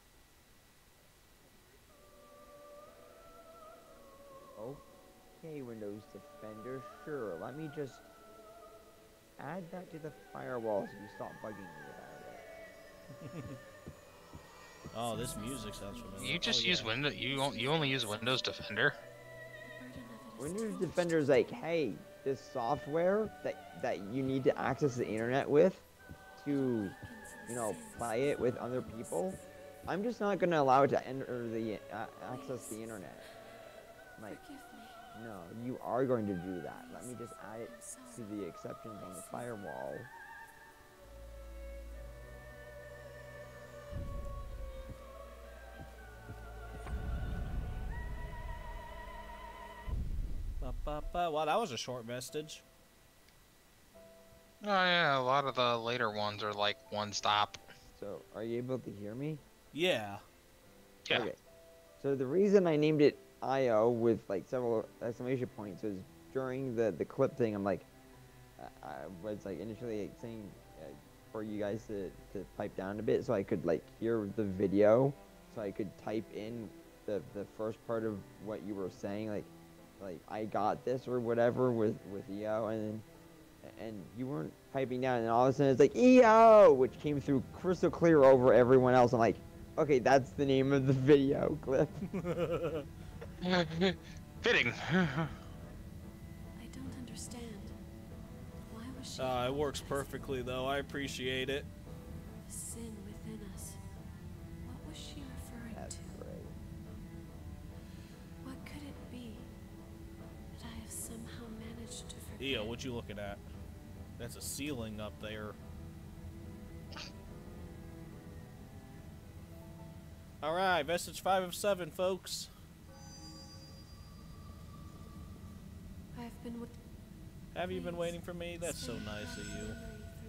Okay, Windows Defender, sure. Let me just add that to the firewall so you stop bugging me about it. Oh, this music sounds familiar. You just Oh, use yeah. Windows. You only use Windows Defender. Windows Defender's like, hey, this software that you need to access the internet with to you know, play it with other people, I'm just not gonna allow it to enter the access the internet. Like, Forgive me. no, you are going to do that. Let me just add it I'm to sorry. the exceptions on the firewall. Wow, that was a short vestige. Oh yeah, a lot of the later ones are like one stop. So, are you able to hear me? Yeah. Yeah. Okay. So the reason I named it IO with like several exclamation points is during the clip thing. I'm like, I was like initially saying for you guys to pipe down a bit so I could like hear the video, so I could type in the first part of what you were saying, like I got this or whatever with EO, and you weren't piping down, and all of a sudden it's like EO, which came through crystal clear over everyone else. I'm like, okay, that's the name of the video clip. Fitting. I don't understand. Why was she? It works perfectly though. I appreciate it. The sin within us. What was she referring That's to? great. What could it be that I have somehow managed to forget? Eo, what you looking at? That's a ceiling up there. Alright, Vestige 5 of 7, folks. I've been with. Have you been waiting for me? That's so Spare nice that of you. memory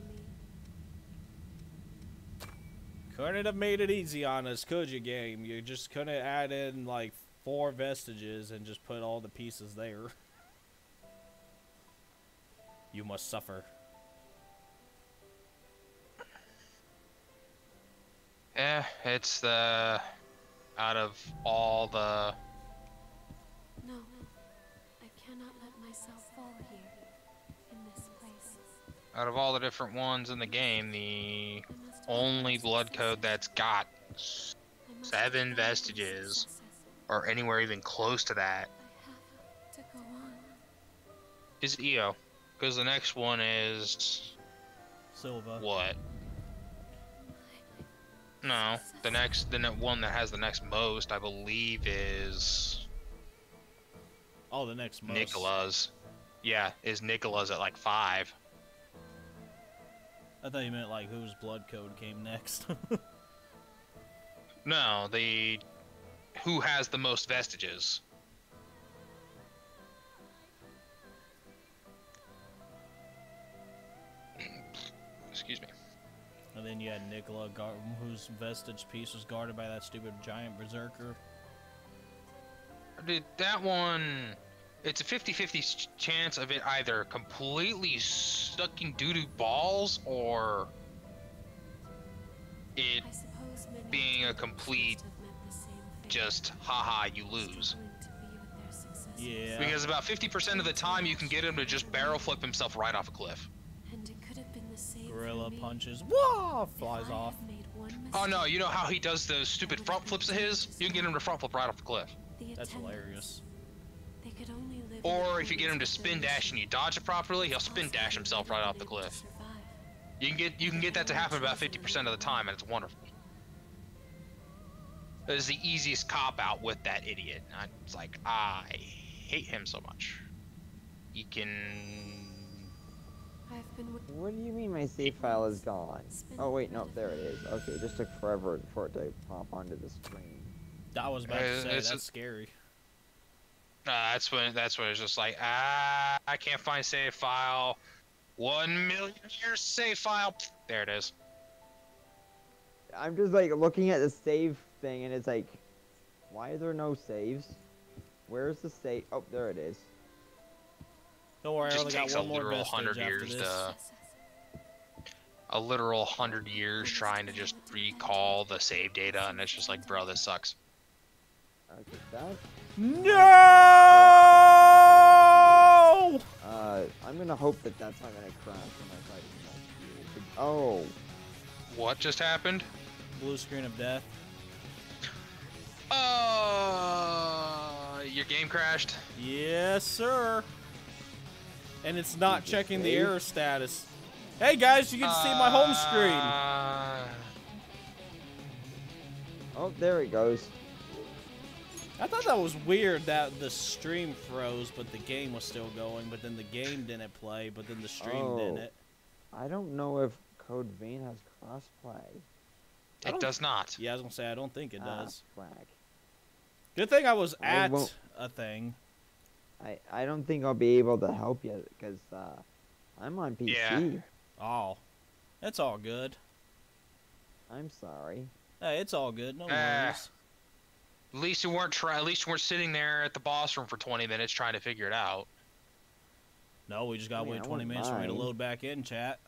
for me. Couldn't have made it easy on us, could you, game? You just couldn't add in like 4 vestiges and just put all the pieces there. You must suffer. Yeah, it's the out of all the No, I cannot let myself fall here, in this place. out of all the different ones in the game, the I must only have blood code that's got I must 7 have vestiges successes. or anywhere even close to that I have to go on. is EO, because the next one is Silva. what? No, the one that has the next most, I believe, is Oh, the next most. Nicola's. Yeah, is Nicola's at like 5. I thought you meant like whose blood code came next. No, the who has the most vestiges. Excuse me. And then you had Nicola, whose vestige piece was guarded by that stupid giant berserker. Dude, that one, it's a 50-50 chance of it either completely sucking doo-doo balls or it I suppose many being a attempts complete must have met the same fate, just haha you lose. struggling to be with their successes. Yeah. Because about 50% of the time you can get him to just barrel flip himself right off a cliff. And it could have been the same Gorilla for me. punches. Whoa! If Flies I off. had made one Oh no, mistake, you know how he does those stupid front flips of his? You can get him to front flip right off the cliff. the That's attendants, hilarious. They could only live Or in if you get him to accordance with spin their dash and you dodge it properly, he'll spin dash himself right off the cliff. You can get that to happen about 50% of the time, and it's wonderful. That is the easiest cop out with that idiot. It's like I hate him so much. He can. I've been with What do you mean my save file is gone? Oh wait, no, there it is. Okay, it just took forever for it to pop onto the screen. I was about to say, It's that's a- scary. That's when it's just like I can't find save file. 1,000,000 years save file. There it is. I'm just like looking at the save thing, and it's like, why are there no saves? Where's the save? Oh, there it is. Don't worry, I Just only got takes a one more literal vestige 100 after years this. to a literal 100 years trying to just recall the save data, and it's just like, bro, this sucks. Okay, that. No! I'm gonna hope that that's not gonna crash when I try to connect you. Oh, What just happened? Blue screen of death. Your game crashed. Yes, sir. And it's not checking the save? error status. Hey guys, you can see my home screen. Oh, there it goes. I thought that was weird that the stream froze, but the game was still going. But then the game didn't play, but then the stream didn't. I don't know if Code Vein has crossplay. It does not. Yeah, I was gonna say I don't think it does. Flag. Good thing I was at won't- a thing. I don't think I'll be able to help you because I'm on PC. Yeah. Oh, it's all good. I'm sorry. Hey, it's all good. No worries. At least you weren't sitting there at the boss room for 20 minutes trying to figure it out. No, we just gotta wait I 20 wouldn't minutes for me to mind. load back in, chat.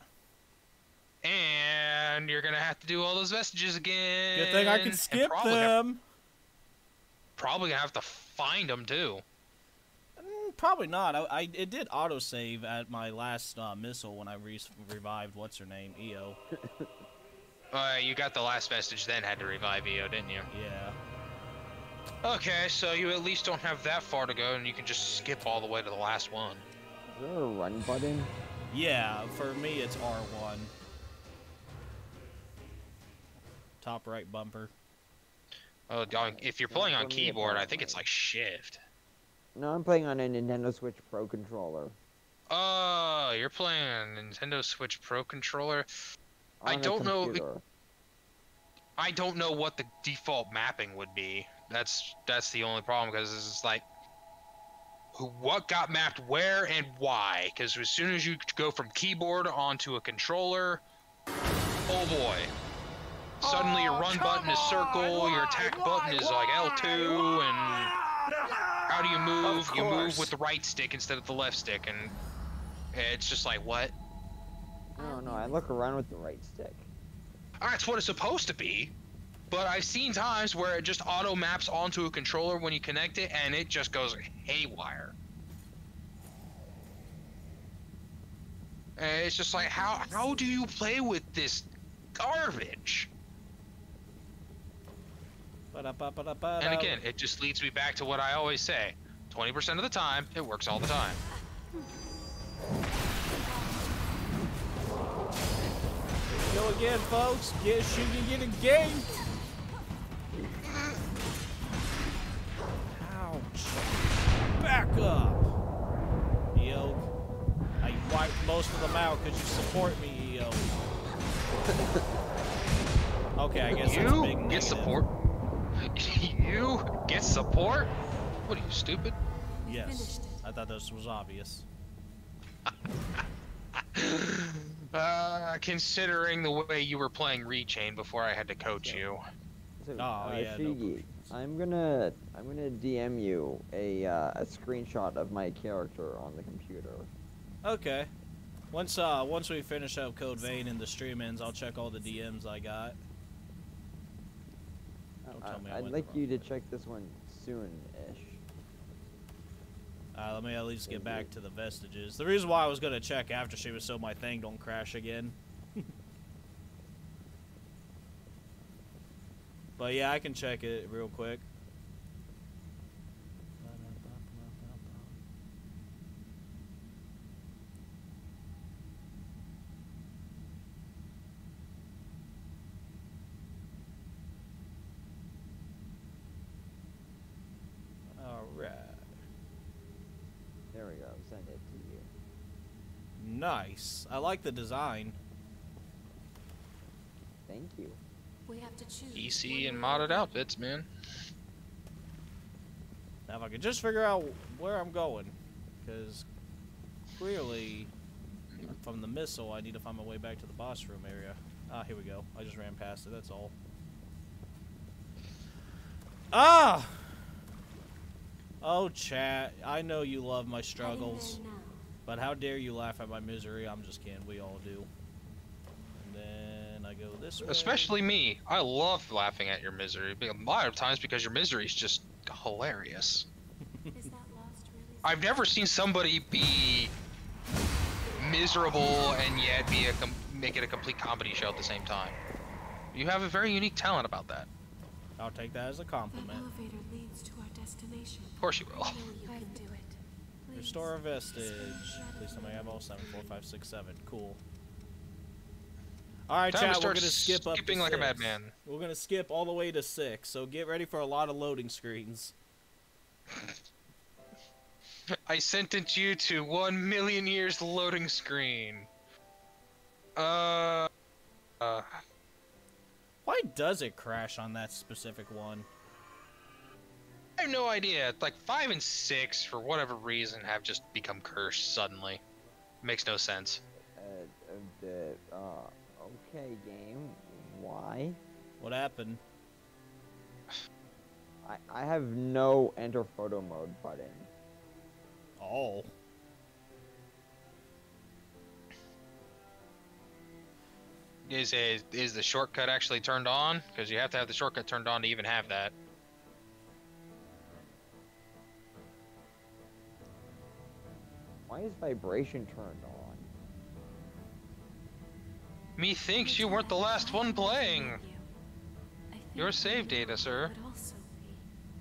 And you're gonna have to do all those messages again. Good thing I can and skip probably them. Probably gonna have to find them too. Probably not. It did autosave at my last missile when I revived what's her name, EO. You got the last message, then had to revive EO, didn't you? Yeah. Okay, so you at least don't have that far to go, and you can just skip all the way to the last one. Is there a run button? Yeah, for me it's R1. Top right bumper. Oh, if you're playing on keyboard, I think it's like shift. No, I'm playing on a Nintendo Switch Pro controller. Oh, you're playing a Nintendo Switch Pro controller. On a computer. I don't know what the default mapping would be. That's the only problem, because it's like what got mapped where and why. Because as soon as you go from keyboard onto a controller, oh boy. Suddenly your run button is circle, your attack button is like L2, and how do you move? You move with the right stick instead of the left stick, and it's just like, what? No, I look around with the right stick. That's what it's supposed to be. But I've seen times where it just auto maps onto a controller when you connect it, and it just goes haywire. And it's just like, how do you play with this garbage? And again, it just leads me back to what I always say. 20% of the time, it works all the time. Go again, folks. Get shooting, get engaged. Ouch. Back up. EO. I wiped most of them out because you support me, EO. Okay, I guess that's a big You negative. get support? You get support? What are you, stupid? Yes. I thought this was obvious. Considering the way you were playing Rechain before I had to coach you. So, yeah, no Shiggy, I'm gonna DM you a screenshot of my character on the computer. Okay. Once we finish up Code Vein and the stream ends, I'll check all the DMs I got. Don't tell me I I'd went like the you wrong to check this one soon-ish. Let me at least get back to the vestiges. The reason why I was gonna check after she was so my thing don't crash again. But yeah, I can check it real quick. Alright. There we go. Send it to you. Nice. I like the design. Thank you. We have to choose. PC and modded outfits, man. Now if I could just figure out where I'm going. Because clearly from the missile I need to find my way back to the boss room area. Ah, here we go. I just ran past it, that's all. Ah! Oh, chat. I know you love my struggles. But how dare you laugh at my misery? I'm just kidding. We all do. And then I go this way. Especially me. I love laughing at your misery. A lot of times because your misery is just hilarious. Is that lost really? I've never seen somebody be miserable and yet be make it a complete comedy show at the same time. You have a very unique talent about that. I'll take that as a That compliment. elevator leads to our destination. Of course you will. I know you can do it. Please. Restore a vestige. Please tell me I have all 7, 4, 5, 6, 7. Cool. All right, Time to chat. We're start gonna skip up. skipping to like a 6. madman. We're gonna skip all the way to 6. So get ready for a lot of loading screens. I sentenced you to 1 million years loading screen. Why does it crash on that specific one? I have no idea. Like 5 and 6, for whatever reason, have just become cursed suddenly. Makes no sense. Okay, game. Why? What happened? I have no enter photo mode button. Oh. Is the shortcut actually turned on? Because you have to have the shortcut turned on to even have that. Why is vibration turned on? Methinks you weren't the last one playing. I think Your save data, sir. would also be.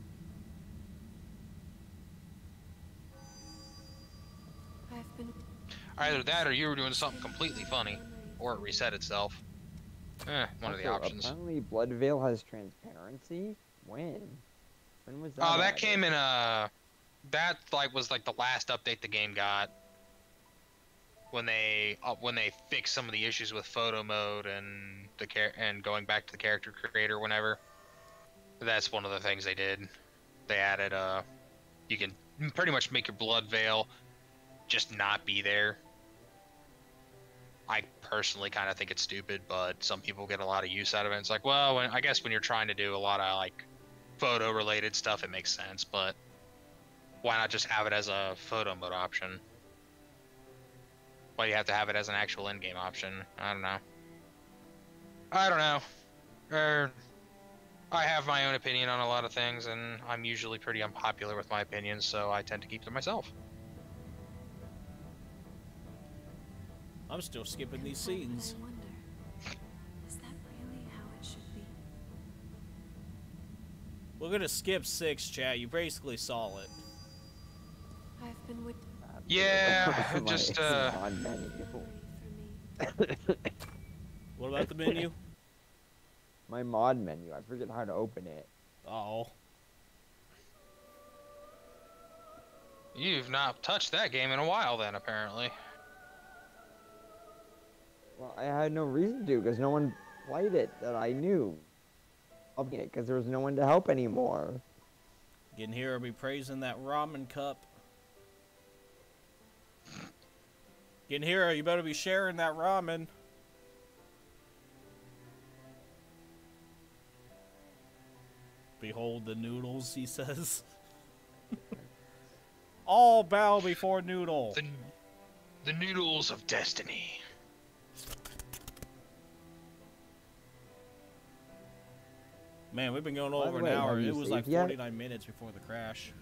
I've been Either that or you were doing something completely funny. Or it reset itself. One of the Also, options. Apparently, Blood Veil has transparency. When? When was that? Oh, that added? came in that was like the last update the game got. When they fixed some of the issues with photo mode and and going back to the character creator whenever. That's one of the things they did. They added you can pretty much make your blood veil just not be there. I personally kind of think it's stupid, but some people get a lot of use out of it. It's like, well, I guess when you're trying to do a lot of like photo related stuff, it makes sense, but why not just have it as a photo mode option? Why do you have to have it as an actual in-game option? I don't know. I have my own opinion on a lot of things, and I'm usually pretty unpopular with my opinions, so I tend to keep to myself. I'm still skipping these scenes. I wonder, is that really how it should be? We're gonna skip 6, chat. You basically saw it. I've been with Yeah, My just mod menu. for me. What about the menu? My mod menu. I forget how to open it. Oh. You've not touched that game in a while then, apparently. Well, I had no reason to, because no one played it that I knew. Because there was no one to help anymore. Getting here, I'll be praising that ramen cup. Getting here, you better be sharing that ramen. Behold the noodles, he says. All bow before noodle. The noodles of destiny. Man, we've been going By the over an way, hour. have you It was like saved yet? 49 minutes before the crash.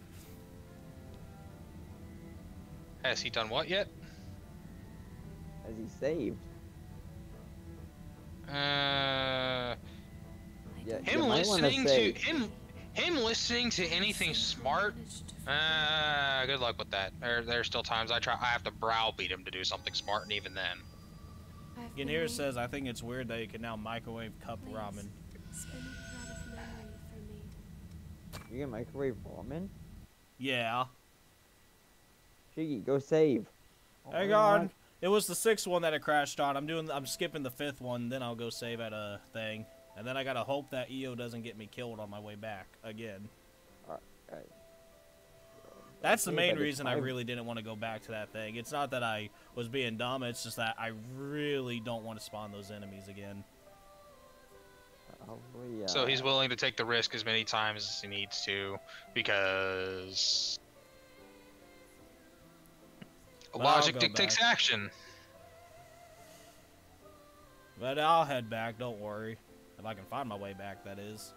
Has he done what yet? As he saved. I Yeah, don't Him you might wanna listening say- to him listening to anything smart. managed to Good luck with that. There's still times I have to browbeat him to do something smart, and even then. I've Getting been here waiting. says, I think it's weird that you can now microwave cup Please, ramen. spin a thread of memory for me. You can microwave ramen? Yeah. Shiggy, go save. Hang on. It was the 6th one that it crashed on. I'm skipping the 5th one, then I'll go save at a thing. And then I gotta hope that EO doesn't get me killed on my way back again. Alright. That's the Okay, main but it's reason I 5 really didn't want to go back to that thing. It's not that I was being dumb, it's just that I really don't want to spawn those enemies again. Hopefully, So he's willing to take the risk as many times as he needs to, because Well, logic I'll go dictates back. action. But I'll head back, don't worry. If I can find my way back, that is.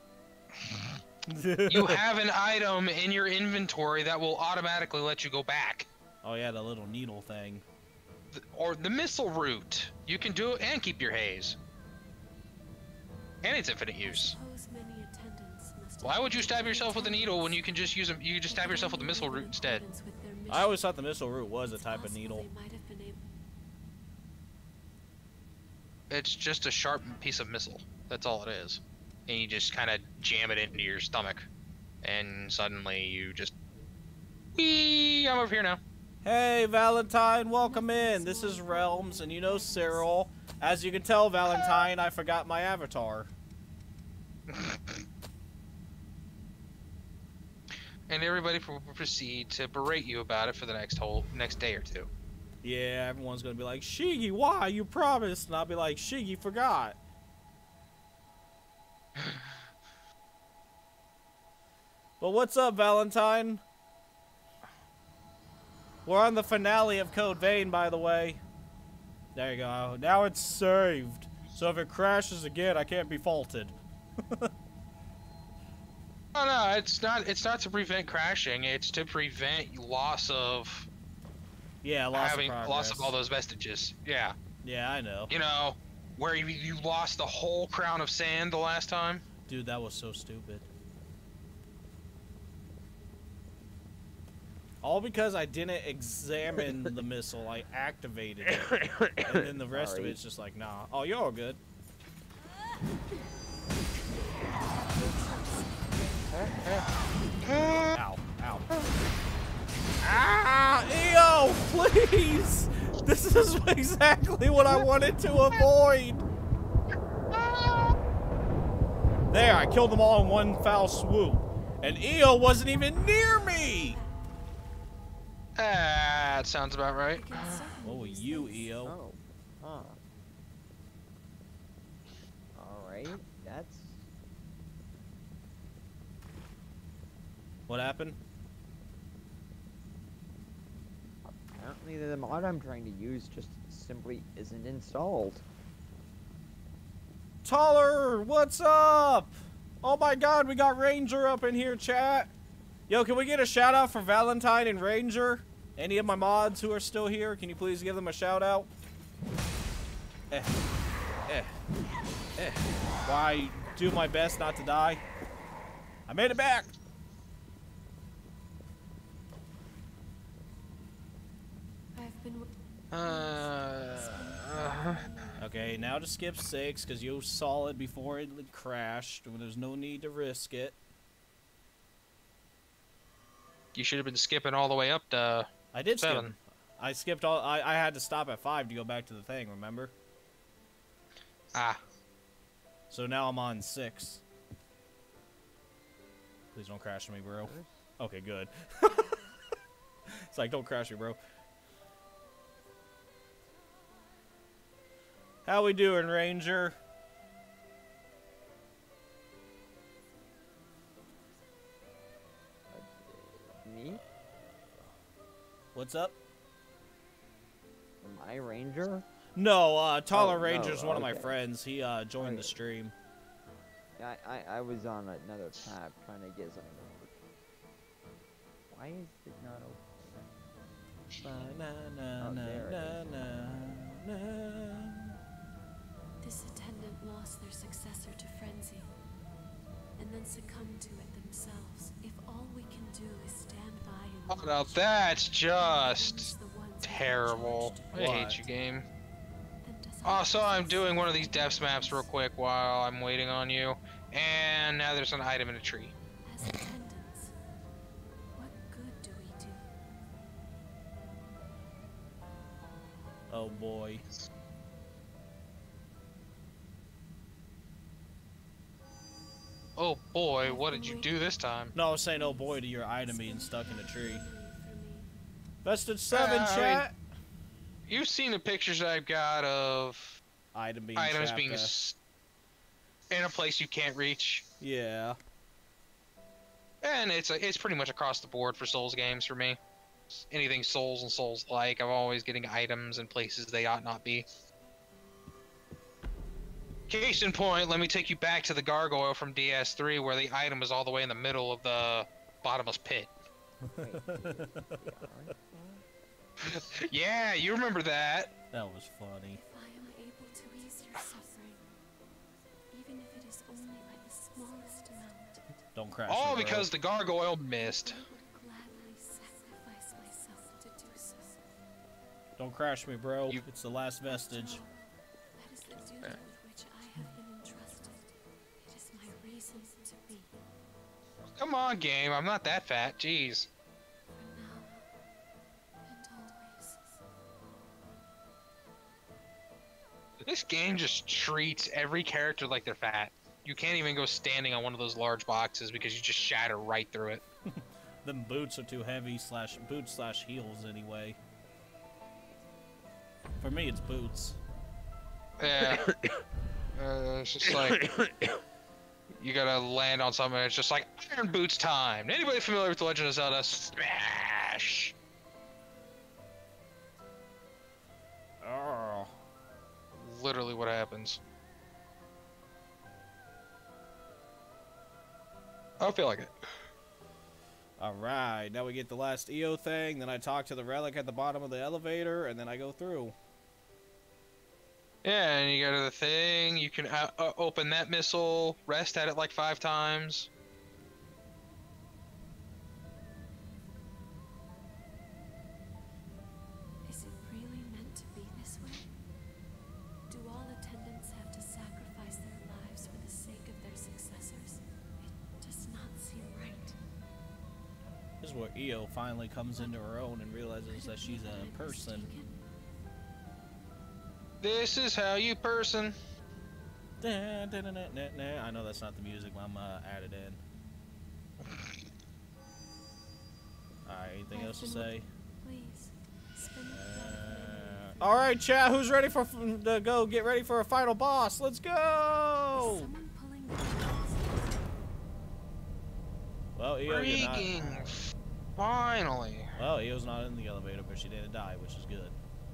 You have an item in your inventory that will automatically let you go back. Oh yeah, the little needle thing. Or the missile route. You can do it and keep your haze. And it's infinite I use. suppose many attendants must Why have would you stab been yourself with a needle when you can just use you just If stab yourself with the only missile in route instead? accordance with their I always mission, thought the missile route was a it's type of possible needle. they might have been able- It's just a sharp piece of missile. That's all it is. And you just kind of jam it into your stomach, and suddenly you just, whee! I'm over here now. Hey, Valentine, welcome in. This is Realms, and you know Cyril. As you can tell, Valentine, I forgot my avatar. And everybody will proceed to berate you about it for the next day or two. Yeah, everyone's gonna be like, Shiggy, why? You promised. And I'll be like, Shiggy forgot. But what's up, Valentine? We're on the finale of Code Vein, by the way. There you go. Now it's saved. So if it crashes again, I can't be faulted. Oh no, it's not to prevent crashing, it's to prevent loss of loss of all those vestiges. Yeah. Yeah, I know. You know, where you lost the whole crown of sand the last time? Dude, that was so stupid. All because I didn't examine the missile, I activated it. And then the rest of it's just like, nah. Oh, you're all good. Ow, ow. Ah, EO, please! This is exactly what I wanted to avoid! There, I killed them all in one foul swoop. And EO wasn't even near me! That sounds about right. What were you, EO? Oh, huh. Alright, that's... What happened? Apparently the mod I'm trying to use just simply isn't installed. Taller, what's up? Oh my god, we got Ranger up in here, chat. Yo, can we get a shout out for Valentine and Ranger? Any of my mods who are still here, can you please give them a shout out? While I do my best not to die. I made it back. I've been. Okay, now to skip 6, because you saw it before it crashed. There's no need to risk it. You should have been skipping all the way up to I did 7. skip. I skipped all. I had to stop at 5 to go back to the thing, remember? Ah. So now I'm on 6. Please don't crash me, bro. Okay, good. It's like, don't crash me, bro. How we doing, Ranger? Me? What's up? Am I Ranger? No, Taller Oh, Ranger's no, one of my okay. friends. He joined the Okay. stream. Yeah, I was on another tab trying to get something. Why is it not open? Oh, there it is. This attendant lost their successor to frenzy, and then succumbed to it themselves. If all we can do is stand by and Oh, now watch, that's and just lose the ones we terrible. are I What? hate you, game. then does Oh, our so I'm business doing one of these depths maps real quick while I'm waiting on you. And now there's an item in a tree. as attendants. What good do we do? Oh boy. Oh boy, what did you do this time? No, I was saying oh boy to your item being stuck in a tree. For me. Vestige 7, I mean, chat. You've seen the pictures I've got of Item being items trapped being there. in a place you can't reach. Yeah. And it's pretty much across the board for Souls games for me. Anything Souls and Souls-like, I'm always getting items in places they ought not be. Case in point, let me take you back to the gargoyle from DS3 where the item is all the way in the middle of the bottomless pit. Yeah, you remember that. That was funny. If I am able to ease your suffering, even if it is only by the smallest amount, Don't crash All me, bro. because the gargoyle missed. I would gladly sacrifice myself to do so. Don't crash me, bro. You- It's the last vestige. That is the duty with which I have been entrusted. It is my reason to be. Come on, game. I'm not that fat. Jeez. For now and always. This game just treats every character like they're fat. You can't even go standing on one of those large boxes because you just shatter right through it. Them boots are too heavy boots / heels anyway. For me, it's boots. Yeah. It's just like you gotta land on something. It's just like Iron Boots time. Anybody familiar with The Legend of Zelda? Smash. Oh. Literally what happens. I feel like it. Alright, now we get the last EO thing, then I talk to the relic at the bottom of the elevator, and then I go through. Yeah, and you go to the thing, you can open that missile, rest at it like 5 times. Is it really meant to be this way? Do all attendants have to sacrifice their lives for the sake of their successors? It does not seem right. This is where EO finally comes into her own and realizes Could that it she's be that a I'm person. mistaken? This is how you person. I know that's not the music, but I'm gonna add it in. Alright, anything else to say? Please, spin the blood of memory through Alright, chat, who's ready for to go get ready for a final boss? Let's Is go! someone pulling the strings? Well, EO, you're not. Freaking finally. Well, EO's not in the elevator, but she didn't die, which is good.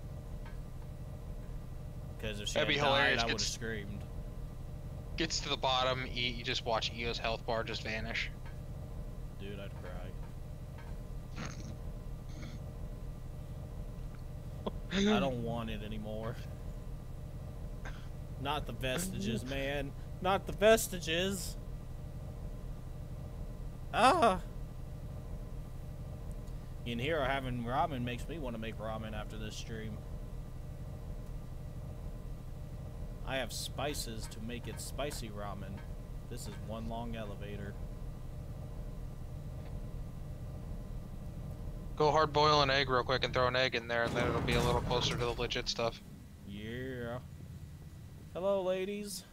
Because if she That'd had be died, hilarious, I would have gets- screamed. Gets to the bottom, you just watch EO's health bar just vanish. Dude, I'd cry. I don't want it anymore. Not the vestiges, man. Not the vestiges. Ah! In here, having ramen makes me want to make ramen after this stream. I have spices to make it spicy ramen. This is one long elevator. Go hard boil an egg real quick and throw an egg in there, and then it'll be a little closer to the legit stuff. Yeah. Hello, ladies.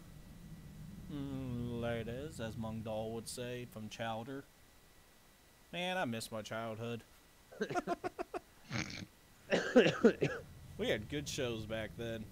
Ladies, as Mung Dahl would say from Chowder. Man, I miss my childhood. We had good shows back then.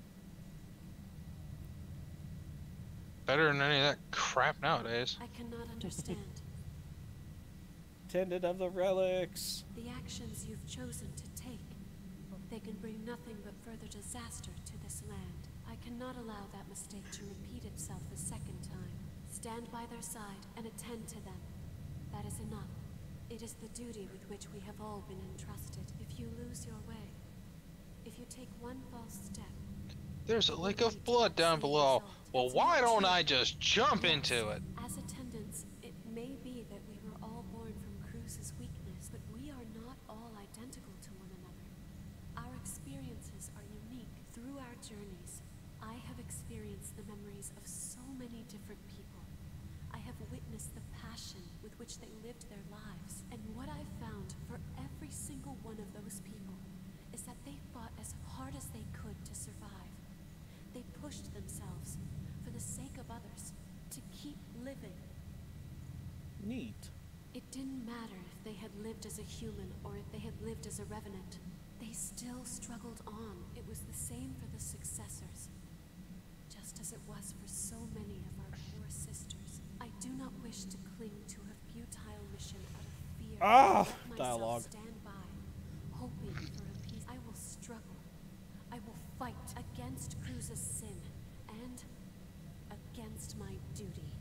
Better than any of that crap nowadays. I cannot understand. Tendant of the relics. The actions you've chosen to take. They can bring nothing but further disaster to this land. I cannot allow that mistake to repeat itself a second time. Stand by their side and attend to them. That is enough. It is the duty with which we have all been entrusted. If you lose your way, if you take one false step, There's a lake of blood down below. Well, why don't I just jump into it? as attendants, it may be that we were all born from Cruz's weakness, but we are not all identical to one another. Our experiences are unique. Through our journeys, I have experienced the memories of so many different people. I have witnessed the passion with which they lived their lives. And what I've found for every single one of those people is that they fought as hard as they could to survive. They pushed themselves for the sake of others, to keep living. Neat. It didn't matter if they had lived as a human or if they had lived as a revenant. They still struggled on. It was the same for the successors, just as it was for so many of our poor sisters. I do not wish to cling to a futile mission out of fear. Ah, Let myself dialogue. stand by, hoping for a peace. I will struggle. I will fight against Cruz's sin and against my duty.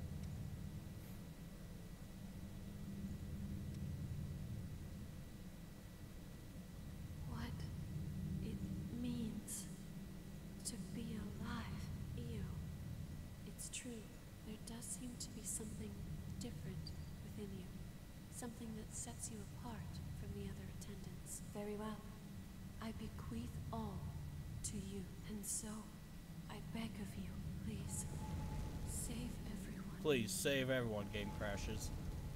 What it means to be alive, Io. It's true, there does seem to be something different within you. Something that sets you apart from the other attendants. Very well. I bequeath all to you. And so, I beg of you, please, save everyone. Please save everyone, Game Crashes.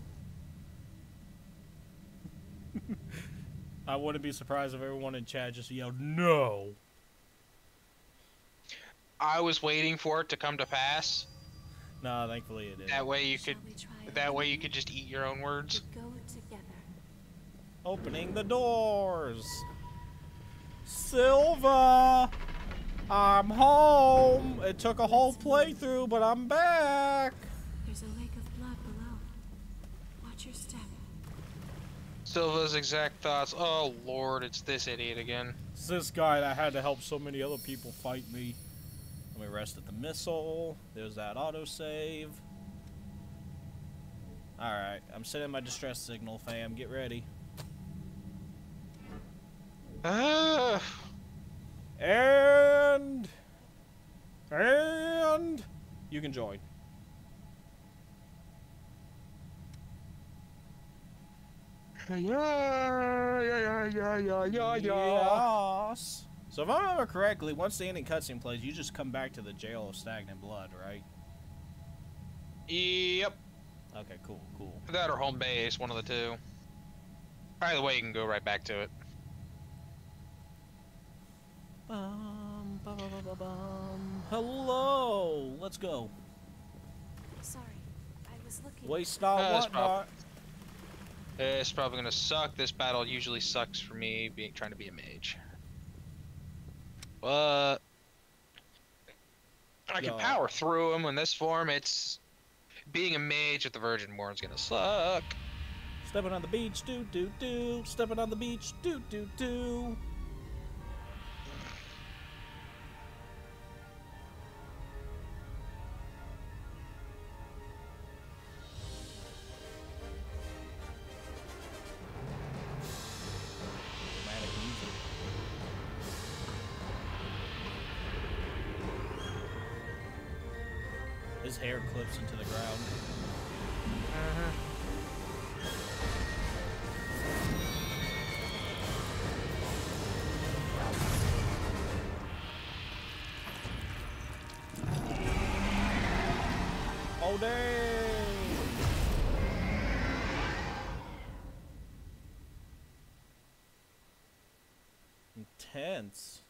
I wouldn't be surprised if everyone in chat just yelled no. I was waiting for it to come to pass. No, thankfully it did. That way you Shall could. we try That way you again? could just eat your own words. We go together. Opening the doors. Silva, I'm home. It took a whole playthrough, but I'm back. There's a lake of blood below. Watch your step. Silva's exact thoughts. Oh lord, it's this idiot again. It's this guy that had to help so many other people fight me. Let me rest at the missile. There's that autosave. Alright, I'm sending my distress signal, fam. Get ready. And you can join. Yes. So if I remember correctly, once the ending cutscene plays, you just come back to the jail of stagnant blood, right? Yep. Okay, cool, cool. That or home base, one of the two. Either way, you can go right back to it. Hello, let's go. Sorry, I was looking. Waste not, That's what not. It's probably gonna suck. This battle usually sucks for me, trying to be a mage. But I can Yo. power through them in this form. It's being a mage with the Virgin Born's gonna suck. Stepping on the beach, do do do. Stepping on the beach, do do do. Dramatic music. His hair clips into the ground. Oh dang! Intense.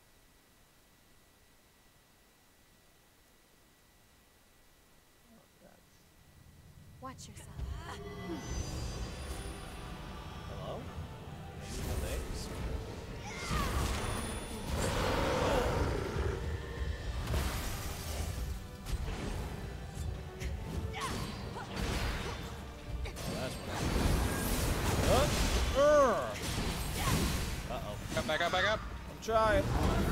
Watch yourself. Hello? Thanks. Uh-oh. Back up, back up. I'm trying.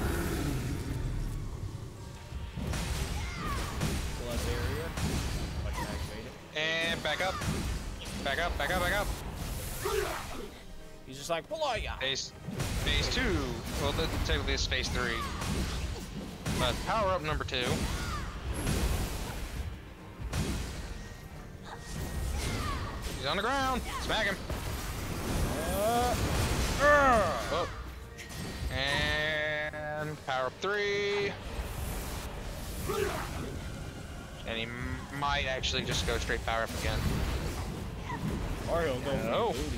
Plus area. If I can activate it. And back up. Back up, back up, back up. He's just like, below ya. Phase 2. Well, technically it's phase 3. But power up number 2. He's on the ground. Smack him. Oh. And power up 3. And he might actually just go straight power up again. Mario going Oh. booty.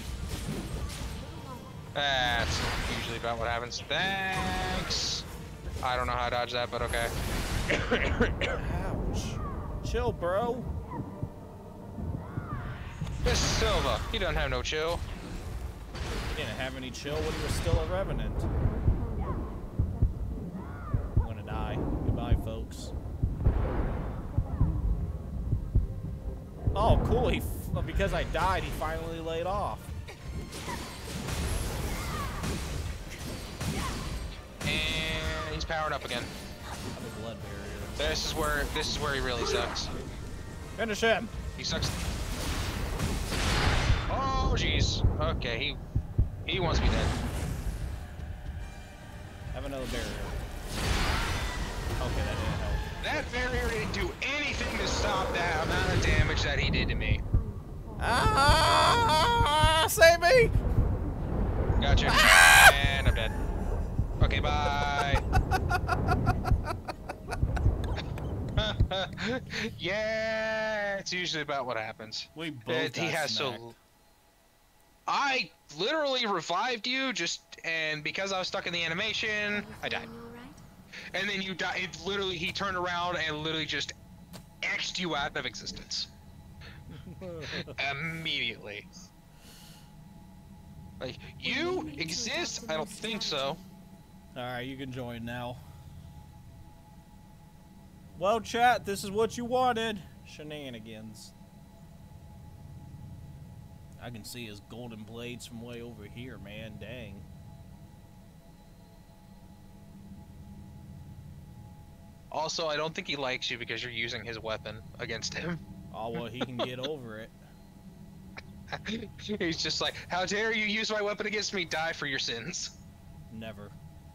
That's usually about what happens. Thanks. I don't know how to dodge that, but okay. Ouch. Chill, bro. This is Silva. He doesn't have no chill. He didn't have any chill when he was still a revenant. I'm gonna die. Goodbye, folks. Oh, cool. Because I died, he finally laid off. And he's powered up again. I'm a blood barrier. This is where he really sucks. Finish him. He sucks. Oh jeez. Okay, he wants me dead. Have another barrier. Okay, that didn't help. That barrier didn't do anything to stop that amount of damage that he did to me. Ah! Save me! Gotcha. And I'm dead. Okay, bye. Yeah, it's usually about what happens. We both He got has smacked. so. I literally revived you and because I was stuck in the animation, I died. Feeling all right? And then you died. It literally, he turned around and literally just X'd you out of existence. Immediately. Like, you exist? I don't think so. Alright, you can join now. Well, chat, this is what you wanted. Shenanigans. I can see his golden blades from way over here, man. Dang. Also, I don't think he likes you because you're using his weapon against him. Oh, well, he can get over it. He's just like, how dare you use my weapon against me? Die for your sins. Never.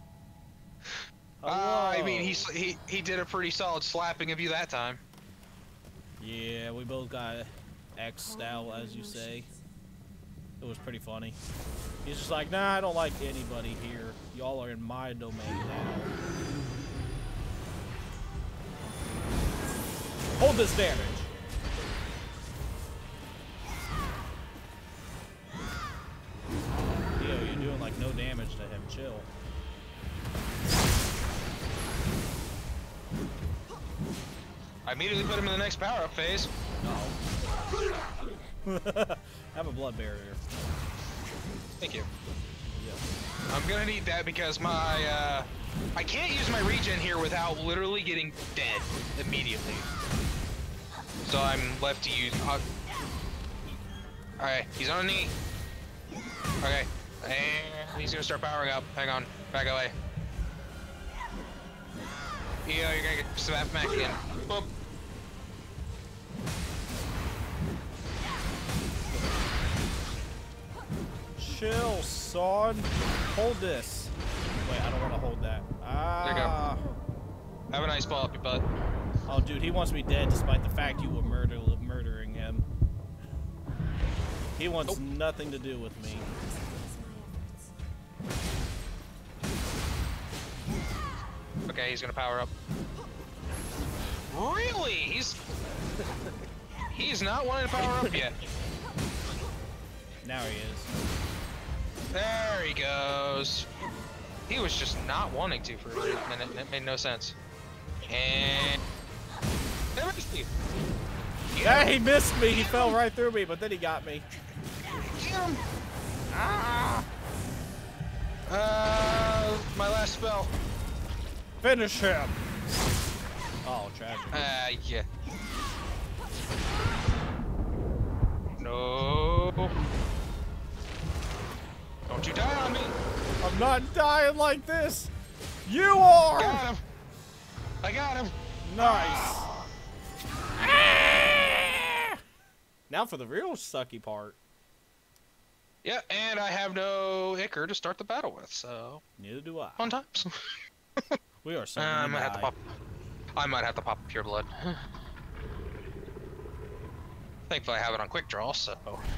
I mean, Hello. he did a pretty solid slapping of you that time. Yeah, we both got X'd out, as you say. It was pretty funny. He's just like, nah, I don't like anybody here. Y'all are in my domain now. Hold this damage. Yo, you're doing like no damage to him. Chill. I immediately put him in the next power-up phase. No. Have a blood barrier. Thank you. Yeah. I'm gonna need that because my, I can't use my regen here without literally getting dead immediately. So I'm left to use, alright, he's on a knee. Okay, and he's gonna start powering up. Hang on, back away. Yo, you're gonna get slapped back again. Boop. Chill, son. Hold this. Wait, I don't want to hold that. Ah. There you go. Have a nice ball up your butt. Oh, dude, he wants me dead despite the fact you were murdering him. He wants nothing to do with me. Okay, he's gonna power up. Really? He's not wanting to power up yet. Now he is. There he goes. He was just not wanting to for a minute, and it made no sense. And there missed me. Yeah, he missed me. He fell right through me, but then he got me. Get him! Ah! My last spell. Finish him. Oh, tragic. Yeah. No. Don't you die on me. I'm not dying like this. You are. Got him. I got him. Nice. Now for the real sucky part. Yeah, and I have no Icar to start the battle with, so Neither do I. fun times. We are so. I might have to pop. I might have to pop Pure Blood. Thankfully, I have it on quick draw, so.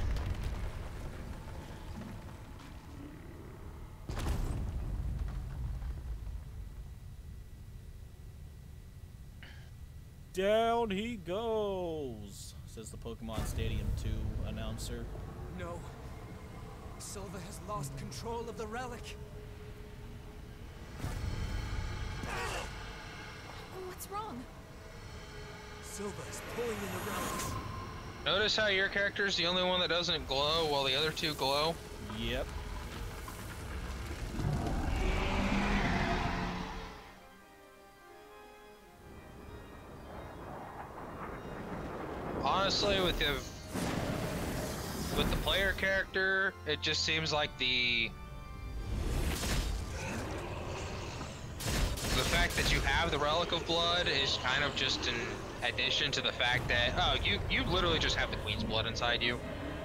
Down he goes, says the Pokemon Stadium 2 announcer. No. Silva has lost control of the relic. What's wrong? Silva is pulling in the relics. Notice how your character is the only one that doesn't glow while the other two glow? Yep. Honestly, with the player character, it just seems like the fact that you have the Relic of Blood is kind of just an addition to the fact that, oh, you literally just have the Queen's Blood inside you.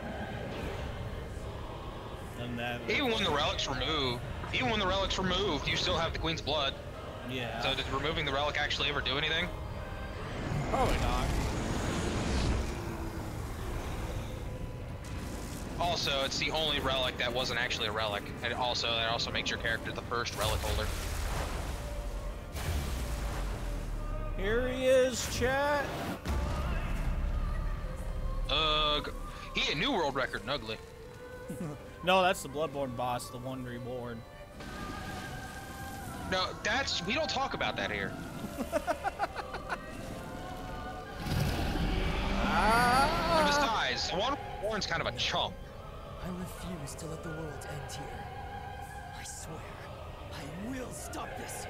And that. Even when the relic's removed, you still have the Queen's Blood. Yeah. So did removing the relic actually ever do anything? Probably not. Also, it's the only relic that wasn't actually a relic, and that also makes your character the first relic holder. Here he is, is, chat? Ugh. He hit new world record in ugly. No, that's the Bloodborne boss, the one reborn. No, we don't talk about that here. And besides, the one reborn's kind of a chump. I refuse to let the world end here. I swear, I will stop this.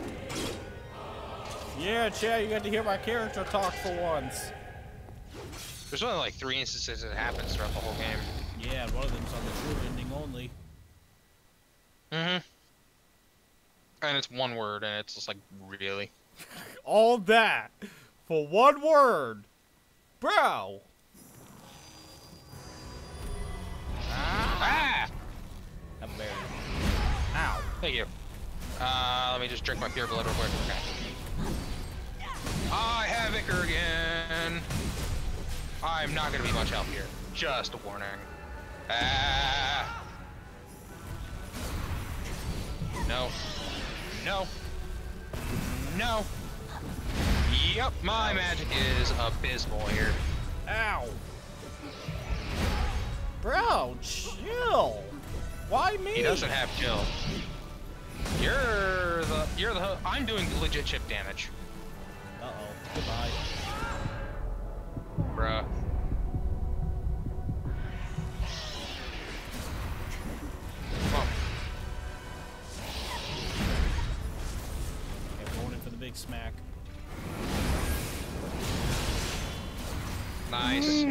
Yeah, chat, you got to hear my character talk for once. There's only like 3 instances it happens throughout the whole game. Yeah, one of them's on the true ending only. Mm-hmm. And it's one word, and it's just like, really? All that for one word, bro. Ah! I'm buried. Ow. Thank you. Let me just drink my pure blood real quick. Okay. I have Icar again. I'm not gonna be much help here. Just a warning. Ah. No. No. No. Yep, my magic is abysmal here. Ow. Bro, chill. Why me? He doesn't have chill. I'm doing legit chip damage. Uh-oh. Goodbye. Bruh. Come on. Okay, going in for the big smack. Nice.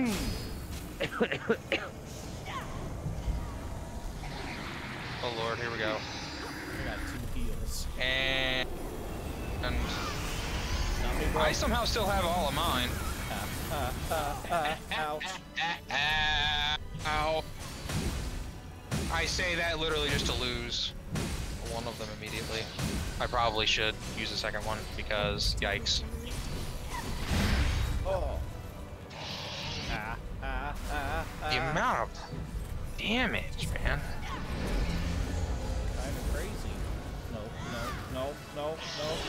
Oh lord, here we go. I got 2 heals. And Not me, bro. I somehow still have all of mine. Ouch. Ow. I say that literally just to lose one of them immediately. I probably should use the second one because yikes. Oh. The amount of damage, man. Kind of crazy. No.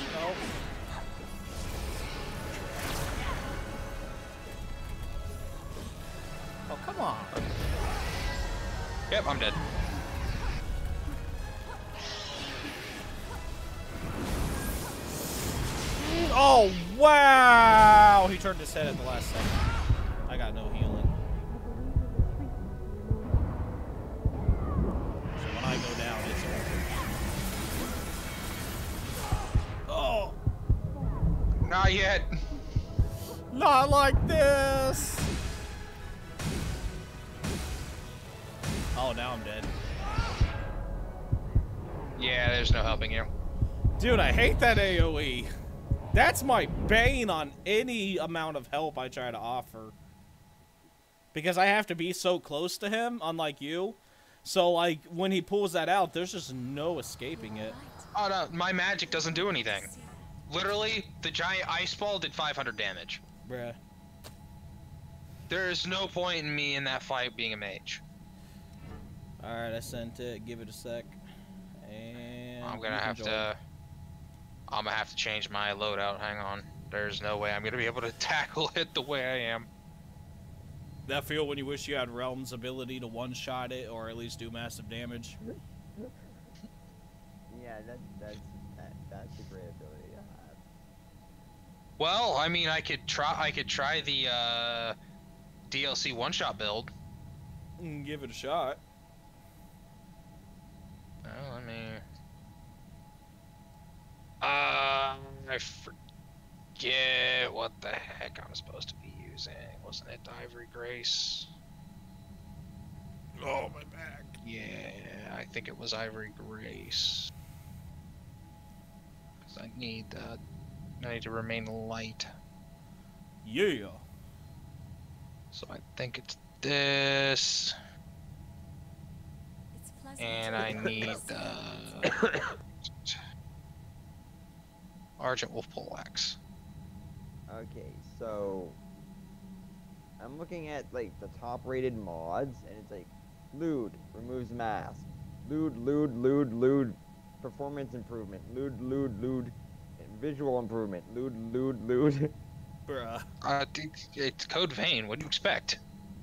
Oh, come on. Yep, I'm dead. Oh, wow! He turned his head at the last second. I got no healing. So when I go down, it's over. Oh! Not yet. Not like this! Oh, now I'm dead. Yeah, there's no helping you. Dude, I hate that AoE. That's my bane on any amount of help I try to offer. Because I have to be so close to him, unlike you. So, like, when he pulls that out, there's just no escaping it. Oh no, my magic doesn't do anything. Literally, the giant ice ball did 500 damage. Bruh. There is no point in me in that fight being a mage. Alright, I sent it. Give it a sec. And I'm gonna have to change my loadout. Hang on. There's no way I'm gonna be able to tackle it the way I am. That feel when you wish you had Realm's ability to one-shot it or at least do massive damage? Yeah, that's a great ability to have. Well, I mean, I could try the DLC one-shot build. Give it a shot. Well, let me. I forget what the heck I'm supposed to be using. Wasn't it Ivory Grace? Oh, my back. Yeah, I think it was Ivory Grace. Cause I need to remain light. Yeah. So I think it's this, It's pleasant and to I be need close. Argent Wolf Poleaxe. Okay, so I'm looking at like the top rated mods and it's like lewd removes mask, lewd performance improvement, lewd visual improvement, lewd Bruh. It's Code Vein. What do you expect?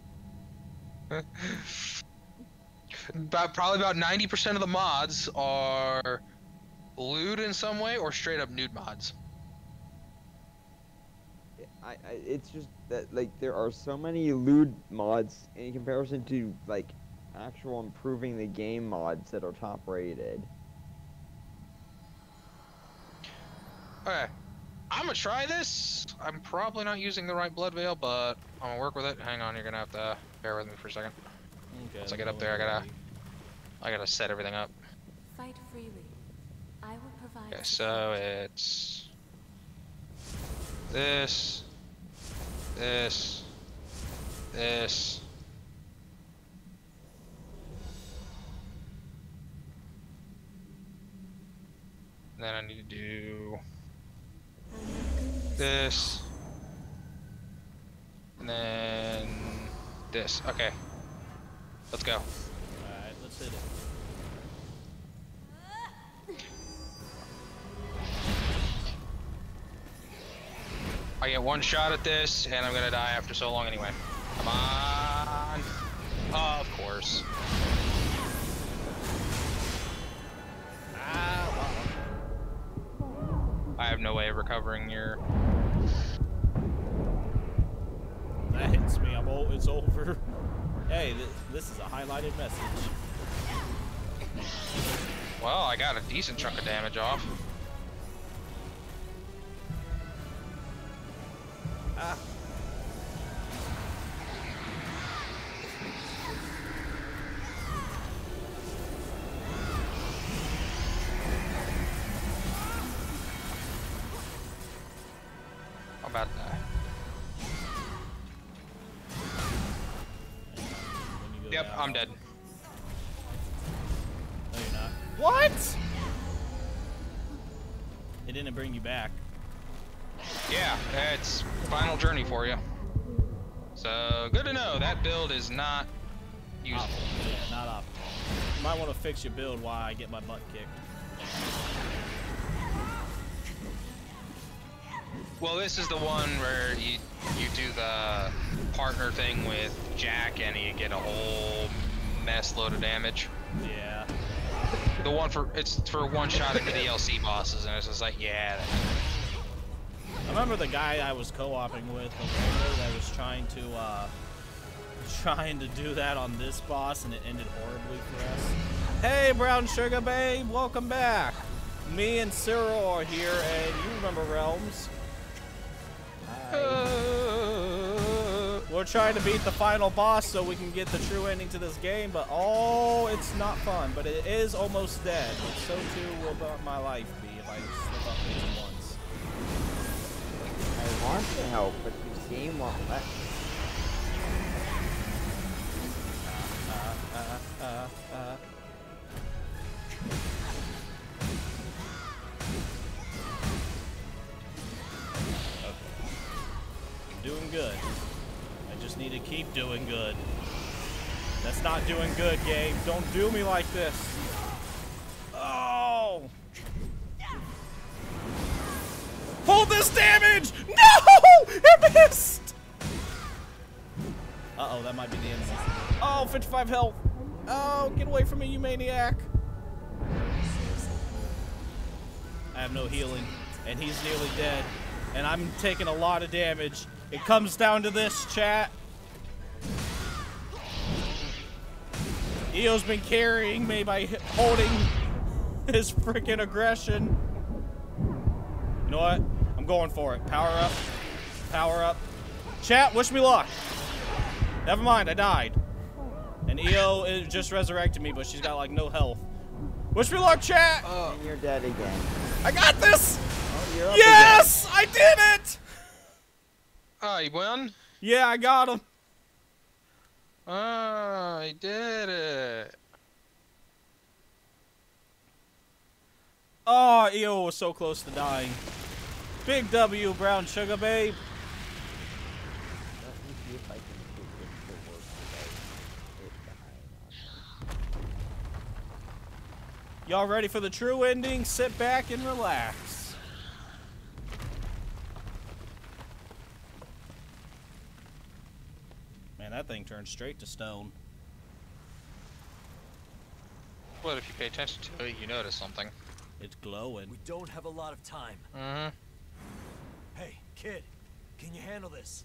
Probably about 90% of the mods are lewd in some way or straight up nude mods. It's just that, like, there are so many lewd mods in comparison to, like, actual improving the game mods that are top rated. Okay, I'm gonna try this. I'm probably not using the right blood veil, but I'm gonna work with it. Hang on, you're gonna have to bear with me for a second. Okay, Once I get up there, I gotta set everything up. Fight freely. I will provide. Okay, so it's this, this, this. And then I need to do this, and then this. Okay, let's go. Alright, let's hit it. I get one shot at this, and I'm gonna die after so long anyway. Come on. Oh, of course. I have no way of recovering your... That hits me. It's over. Hey, this is a highlighted message. Well, I got a decent chunk of damage off. Ah. I'm about to die. Yep, I'm dead. No, you're not. What? It didn't bring you back. Yeah, it's final journey for you. So, good to know. That build is not useful. Yeah, not optimal. You might want to fix your build while I get my butt kicked. Well, this is the one where you do the partner thing with Jack and you get a whole mess load of damage. Yeah. The one it's for one shot at the DLC bosses, and it's just like, yeah. I remember the guy I was co-oping with, that was trying to do that on this boss, and it ended horribly for us. Hey, Brown Sugar Babe, welcome back. Me and Cyril are here, and you remember Realms. We're trying to beat the final boss so we can get the true ending to this game, but oh, it's not fun. But it is almost dead. So too will my life be if I slip up even once. I want to help, but this game won't let me. Doing good. I just need to keep doing good. That's not doing good, game. Don't do me like this. Oh! Hold this damage! No! It missed! Uh-oh, that might be the enemy. Oh, 55 health. Oh, get away from me, you maniac. I have no healing, and he's nearly dead. And I'm taking a lot of damage. It comes down to this, chat. Eo's been carrying me by holding his freaking aggression. You know what? I'm going for it. Power up. Power up. Chat, wish me luck. Never mind, I died. And Eo just resurrected me, but she's got like no health. Wish me luck, chat. And you're dead again. I got this. Oh, you're up Yes, I did it. Oh, you won? Yeah, I got him. Oh, I did it. Oh, Eo was so close to dying. Big W, Brown Sugar Babe. Let me see if I can do this to work without it dying. Y'all ready for the true ending? Sit back and relax. Man, that thing turned straight to stone. Well, if you pay attention to it, you notice something. It's glowing. We don't have a lot of time. Mm-hmm. Hey, kid, can you handle this?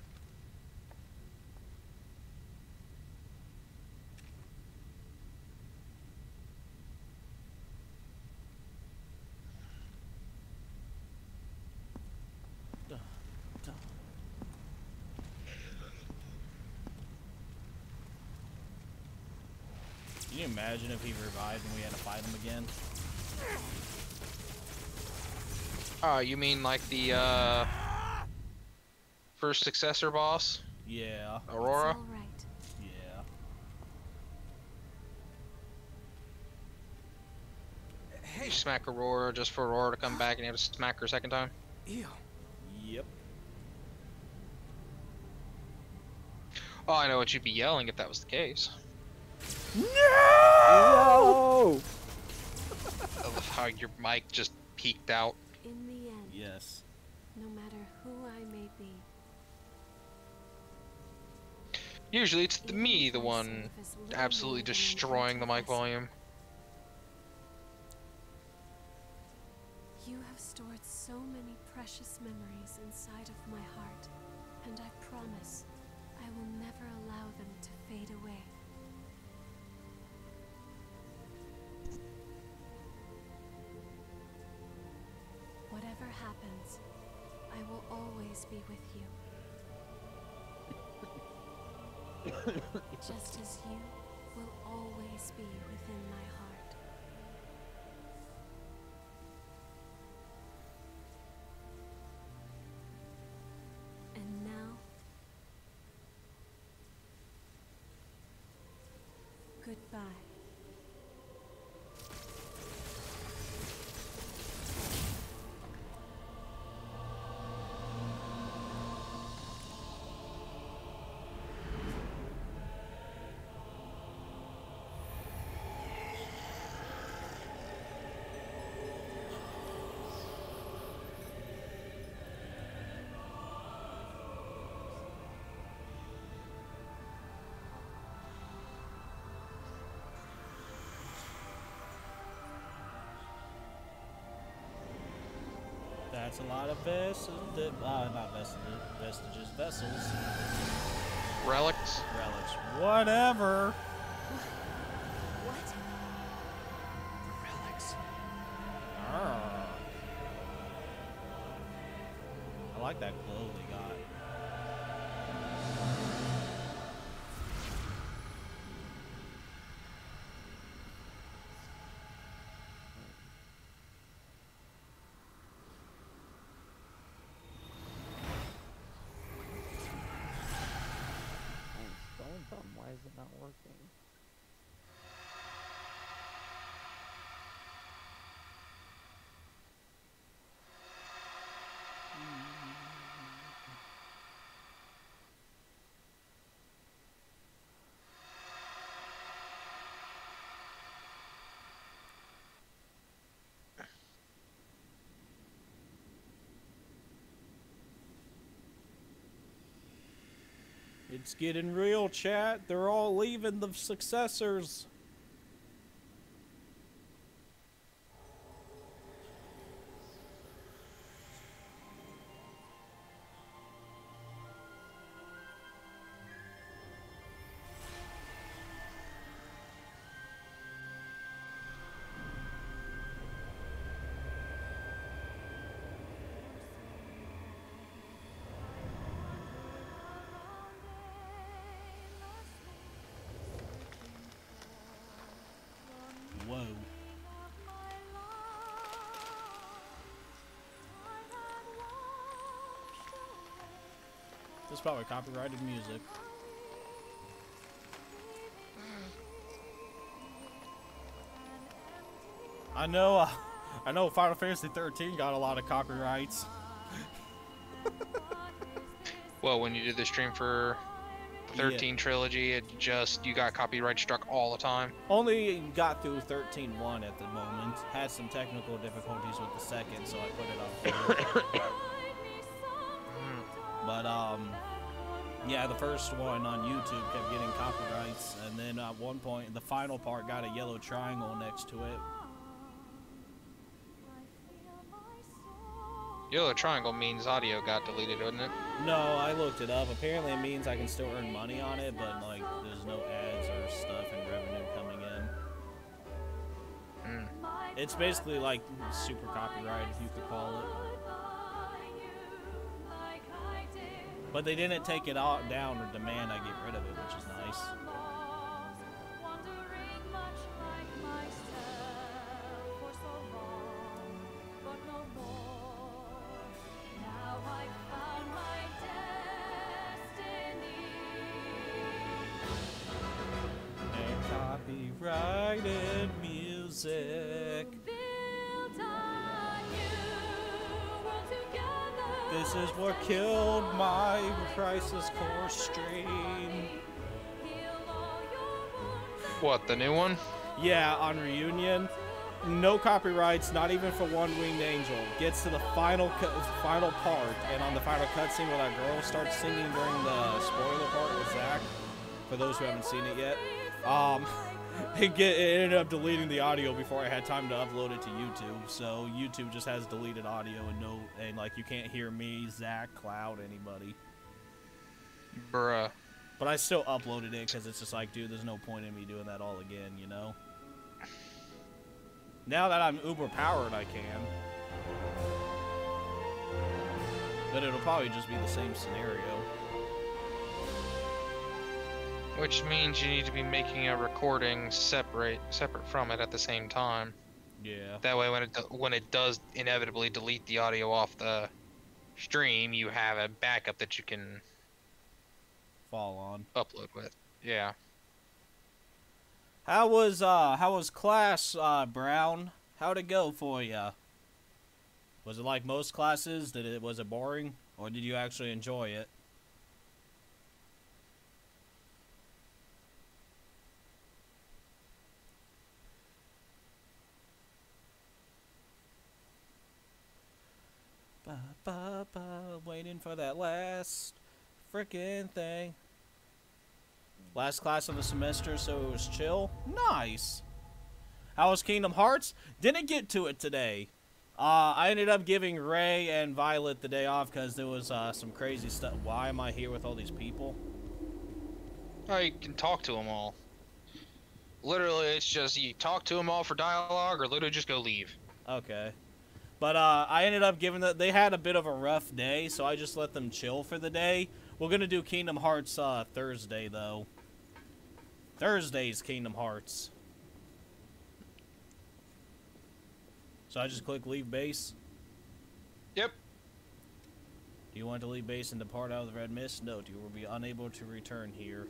Can you imagine if he revived and we had to fight him again? Oh, you mean like the first successor boss, Yeah. Aurora? It's all right. Yeah. You smack Aurora just for Aurora to come back and you have to smack her a second time? Ew. Yep. Oh, I know what you'd be yelling if that was the case. No! I love how your mic just peaked out. In the end, Yes. no matter who I may be, Usually it's even me, if the I one serve as little absolutely more than an destroying the mic empty vessel, volume. You have stored so many precious memories inside of my heart, and I promise I will never allow them to fade away. Whatever happens, I will always be with you. Just as you will always be within my heart. And now, goodbye. That's a lot of vestiges, vessels, Relics? relics, whatever. What? Relics. Arr. I like that glow they got. I'm so dumb. Why is it not working? It's getting real, chat. They're all leaving the successors. Whoa. This is probably copyrighted music. I know Final Fantasy 13 got a lot of copyrights. Well, when you did the stream for the 13 trilogy, it just, you got copyright struck all the time. Only got through 13.1 at the moment. Had some technical difficulties with the second, so I put it on. But Yeah, the first one on YouTube kept getting copyrights, and then at one point, the final part got a yellow triangle next to it. Yellow triangle means audio got deleted, doesn't it? No, I looked it up. Apparently it means I can still earn money on it, but like there's no ads or stuff and revenue coming in. It's basically like super copyright, if you could call it. But they didn't take it all down or demand I get rid of it, which is nice. And copyrighted music. This is what killed my Crisis Core stream. What, the new one? Yeah, on Reunion. No copyrights, not even for One Winged Angel. Gets to the final part, and on the final cutscene where that girl starts singing during the spoiler part with Zack, for those who haven't seen it yet, it ended up deleting the audio before I had time to upload it to YouTube. So YouTube just has deleted audio and like you can't hear me, Zack, Cloud, anybody. Bruh. But I still uploaded it because it's just like, dude, there's no point in me doing that all again, you know? Now that I'm uber powered, I can. But it'll probably just be the same scenario. Which means you need to be making a recording separate from it at the same time. Yeah. That way, when it does inevitably delete the audio off the stream, you have a backup that you can Fall on. upload with. Yeah. How was class, Brown? How'd it go for ya? Was it like most classes? Was it boring? Or did you actually enjoy it? Waiting for that last frickin' thing. Last class of the semester, so it was chill. Nice. How was Kingdom Hearts? Didn't get to it today. I ended up giving Ray and Violet the day off because there was some crazy stuff. Why am I here with all these people? Oh, you can talk to them all. Literally, it's just you talk to them all for dialogue, or literally just go leave. Okay. But I ended up giving that. They had a bit of a rough day, so I just let them chill for the day. We're gonna do Kingdom Hearts Thursday though. Thursday's Kingdom Hearts. So I just click leave base. Yep. Do you want to leave base and depart out of the red mist? Note, you will be unable to return here.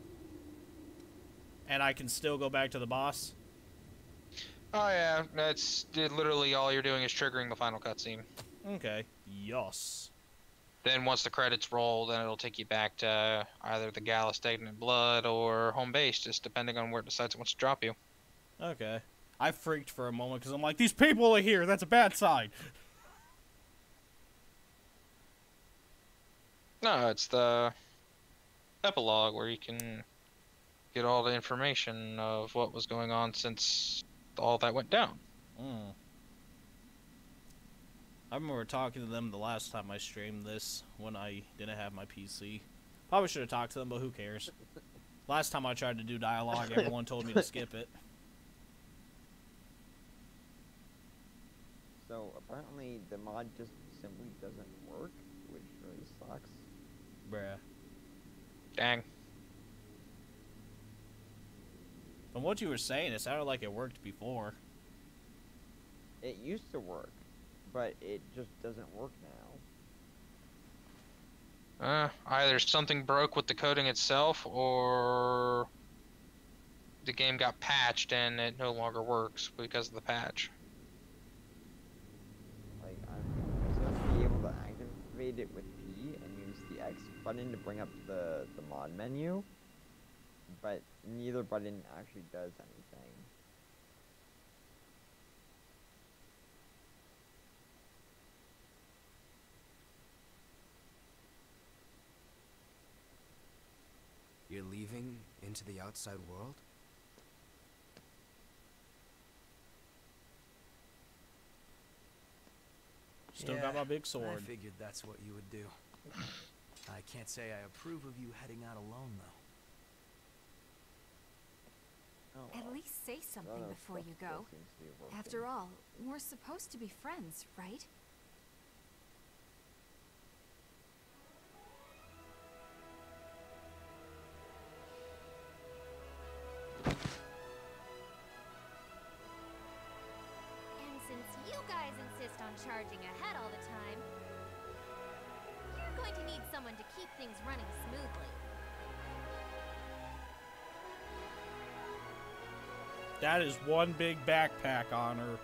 And I can still go back to the boss? Oh yeah, that's literally all you're doing is triggering the final cutscene. Okay. Yos. Then once the credits roll, then it'll take you back to either the Gala Stagnant Blood or home base, just depending on where it decides it wants to drop you. Okay. I freaked for a moment because I'm like, these people are here. That's a bad sign. No, it's the epilogue where you can get all the information of what was going on since all that went down. I remember talking to them the last time I streamed this when I didn't have my PC. Probably should have talked to them, but who cares? Last time I tried to do dialogue, everyone told me to skip it. So apparently the mod just simply doesn't work, which really sucks. Bruh. Dang. From what you were saying, it sounded like it worked before. It used to work, but it just doesn't work now. Either something broke with the coding itself, or the game got patched and it no longer works because of the patch. Like, I'm supposed to be able to activate it with P and use the X button to bring up the mod menu, but neither button actually does anything. into the outside world? Still got my big I sword. figured that's what you would do. I can't say I approve of you heading out alone, though. Oh, At least say something none of before you stuff go. still seems to be working. After all, we're supposed to be friends, right? And since you guys insist on charging ahead all the time, you're going to need someone to keep things running smoothly. That is one big backpack on her.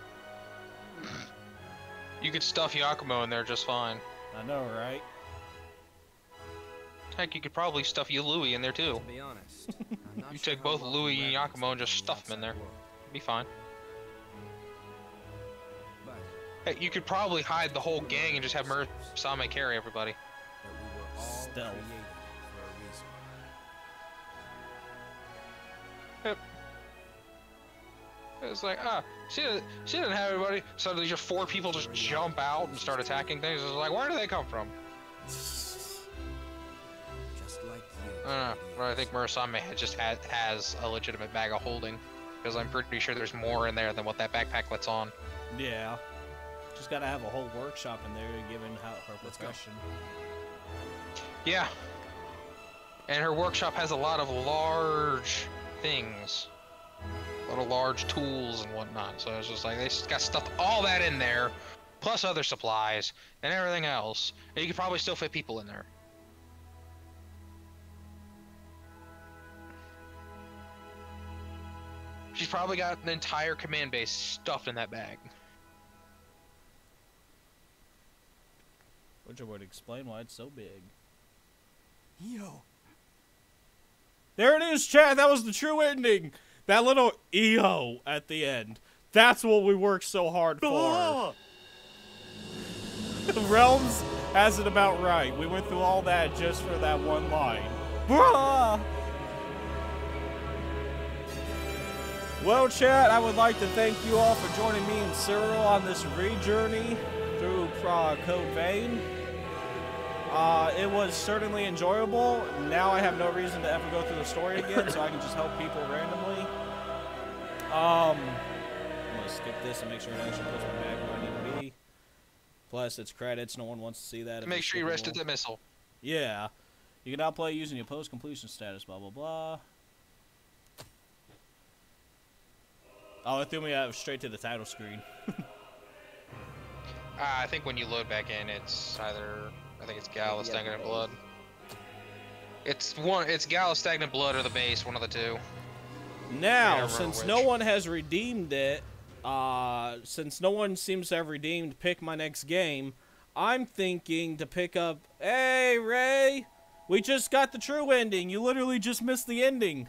You could stuff Yakumo in there just fine. I know, right? Heck, you could probably stuff Louis in there too. To be honest, I'm not You sure take how both well Louis you and referenced Yakumo and the just stuff them in there. outside world, Be fine. but Hey, you could probably hide the whole gang and just have Murasame carry everybody. that we were all Stealth. created for a reason. It's like, she didn't have everybody. Suddenly, just 4 people just jump out and start attacking things. It's like, where do they come from? Just like you. I don't know. But I think Murasame has a legitimate bag of holding, because I'm pretty sure there's more in there than what that backpack lets on. Yeah. Just gotta have a whole workshop in there, given her Let's go. profession. Yeah. And her workshop has a lot of large things. A lot of large tools and whatnot. So it's just like, they just got stuffed all that in there, plus other supplies, and everything else. And you could probably still fit people in there. She's probably got an entire command base stuffed in that bag. Which would explain why it's so big. Yo. There it is, chat. That was the true ending. That little EO at the end. That's what we worked so hard for. Realms has it about right. We went through all that just for that one line. Bruh! Well, chat, I would like to thank you all for joining me and Cyril on this re-journey through Code Vein. It was certainly enjoyable. Now I have no reason to ever go through the story again, so I can just help people randomly. I'm gonna skip this and make sure it actually puts me back where I need to be. Plus, it's credits. No one wants to see that. if Make it's sure you skippable. rested the missile. Yeah. You can now play using your post-completion status, blah, blah, blah. Oh, it threw me out straight to the title screen. I think when you load back in, it's either, I think it's Gala Stagnant Blood. It's Gala Stagnant Blood or the base, one of the two. Now, remember since which. no one has redeemed it, since no one seems to have redeemed Pick My Next Game, I'm thinking to pick up... Hey, Ray! We just got the true ending. You literally just missed the ending.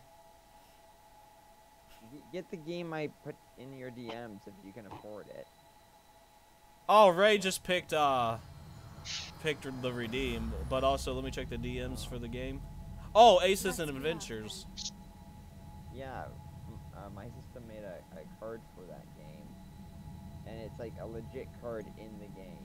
Get the game I put in your DMs if you can afford it. Oh, Ray just picked the redeem, but also let me check the DMs for the game. Oh, Aces and Adventures. Yeah, my system made a card for that game, and it's like a legit card in the game.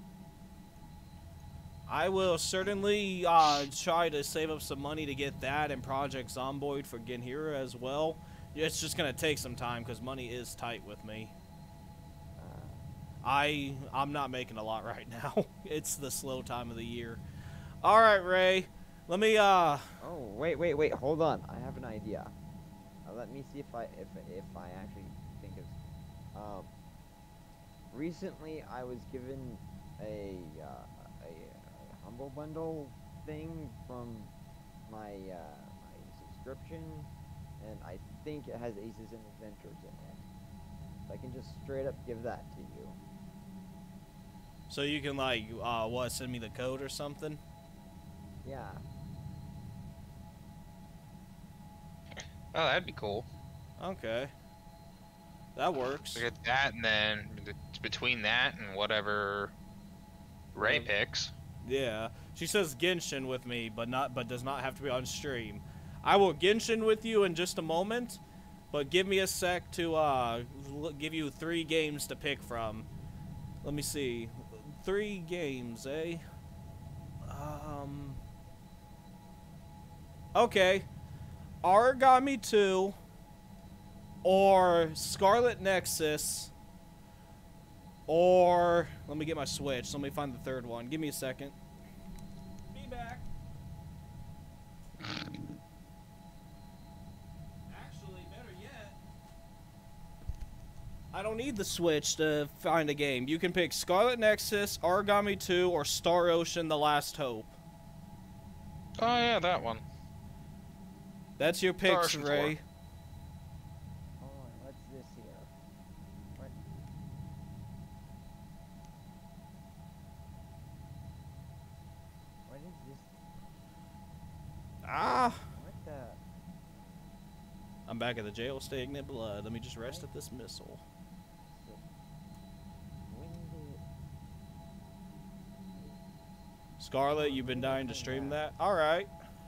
I will certainly try to save up some money to get that and Project Zomboid for Genhira as well. It's just gonna take some time because money is tight with me. I'm not making a lot right now. It's the slow time of the year. All right, Ray. Let me Oh, wait, hold on. I have an idea. Let me see if I actually think of. Recently, I was given a Humble Bundle thing from my my subscription, and I think it has Aces and Adventures in it. So I can just straight up give that to you. So you can like what? Send me the code or something. Yeah. Oh, that'd be cool. Okay. That works. We get that, and then it's between that and whatever Ray picks. Yeah. She says Genshin with me, but does not have to be on stream. I will Genshin with you in just a moment, but give me a sec to give you 3 games to pick from. Let me see. 3 games, eh? Okay. Origami 2 or Scarlet Nexus or let me get my Switch. Let me find the third one. Give me a second. Be back. Actually, better yet, I don't need the Switch to find a game. You can pick Scarlet Nexus, Origami 2, or Star Ocean: The Last Hope. Oh yeah, that one. That's your Star picks, Ocean Ray. 4. Hold on, what's this here? What is this? Ah! What the? I'm back at the jail, stagnant blood. Let me just rest at this missile. When did? Scarlet, you've been dying to stream that? Alright.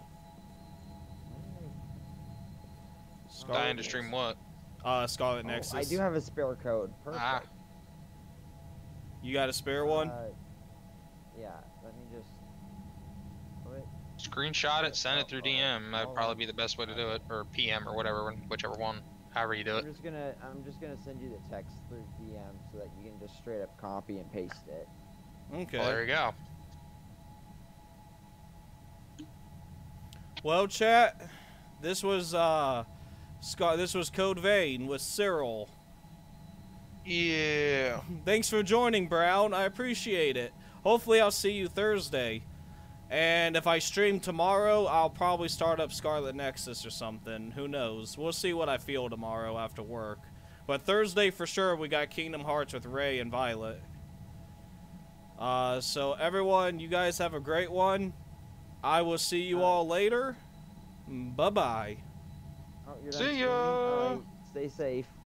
Dying to stream what? Scarlet Oh, Nexus. I do have a spare code. Perfect. Ah. You got a spare one? Yeah. Let me just. Put. Screenshot it, send it through DM. That'd probably be the best way to do it, or PM or whatever, whichever one, however you do it. I'm just gonna send you the text through DM so that you can just straight up copy and paste it. Okay. Well, there you go. Well, chat, this was Code Vein with Cyril. Yeah. Thanks for joining, Brown. I appreciate it. Hopefully I'll see you Thursday. And if I stream tomorrow, I'll probably start up Scarlet Nexus or something. Who knows? We'll see what I feel tomorrow after work. But Thursday for sure, we got Kingdom Hearts with Ray and Violet. So everyone, you guys have a great one. I will see you all later. Bye-bye. Oh, you're done See streaming? ya! Alright, stay safe.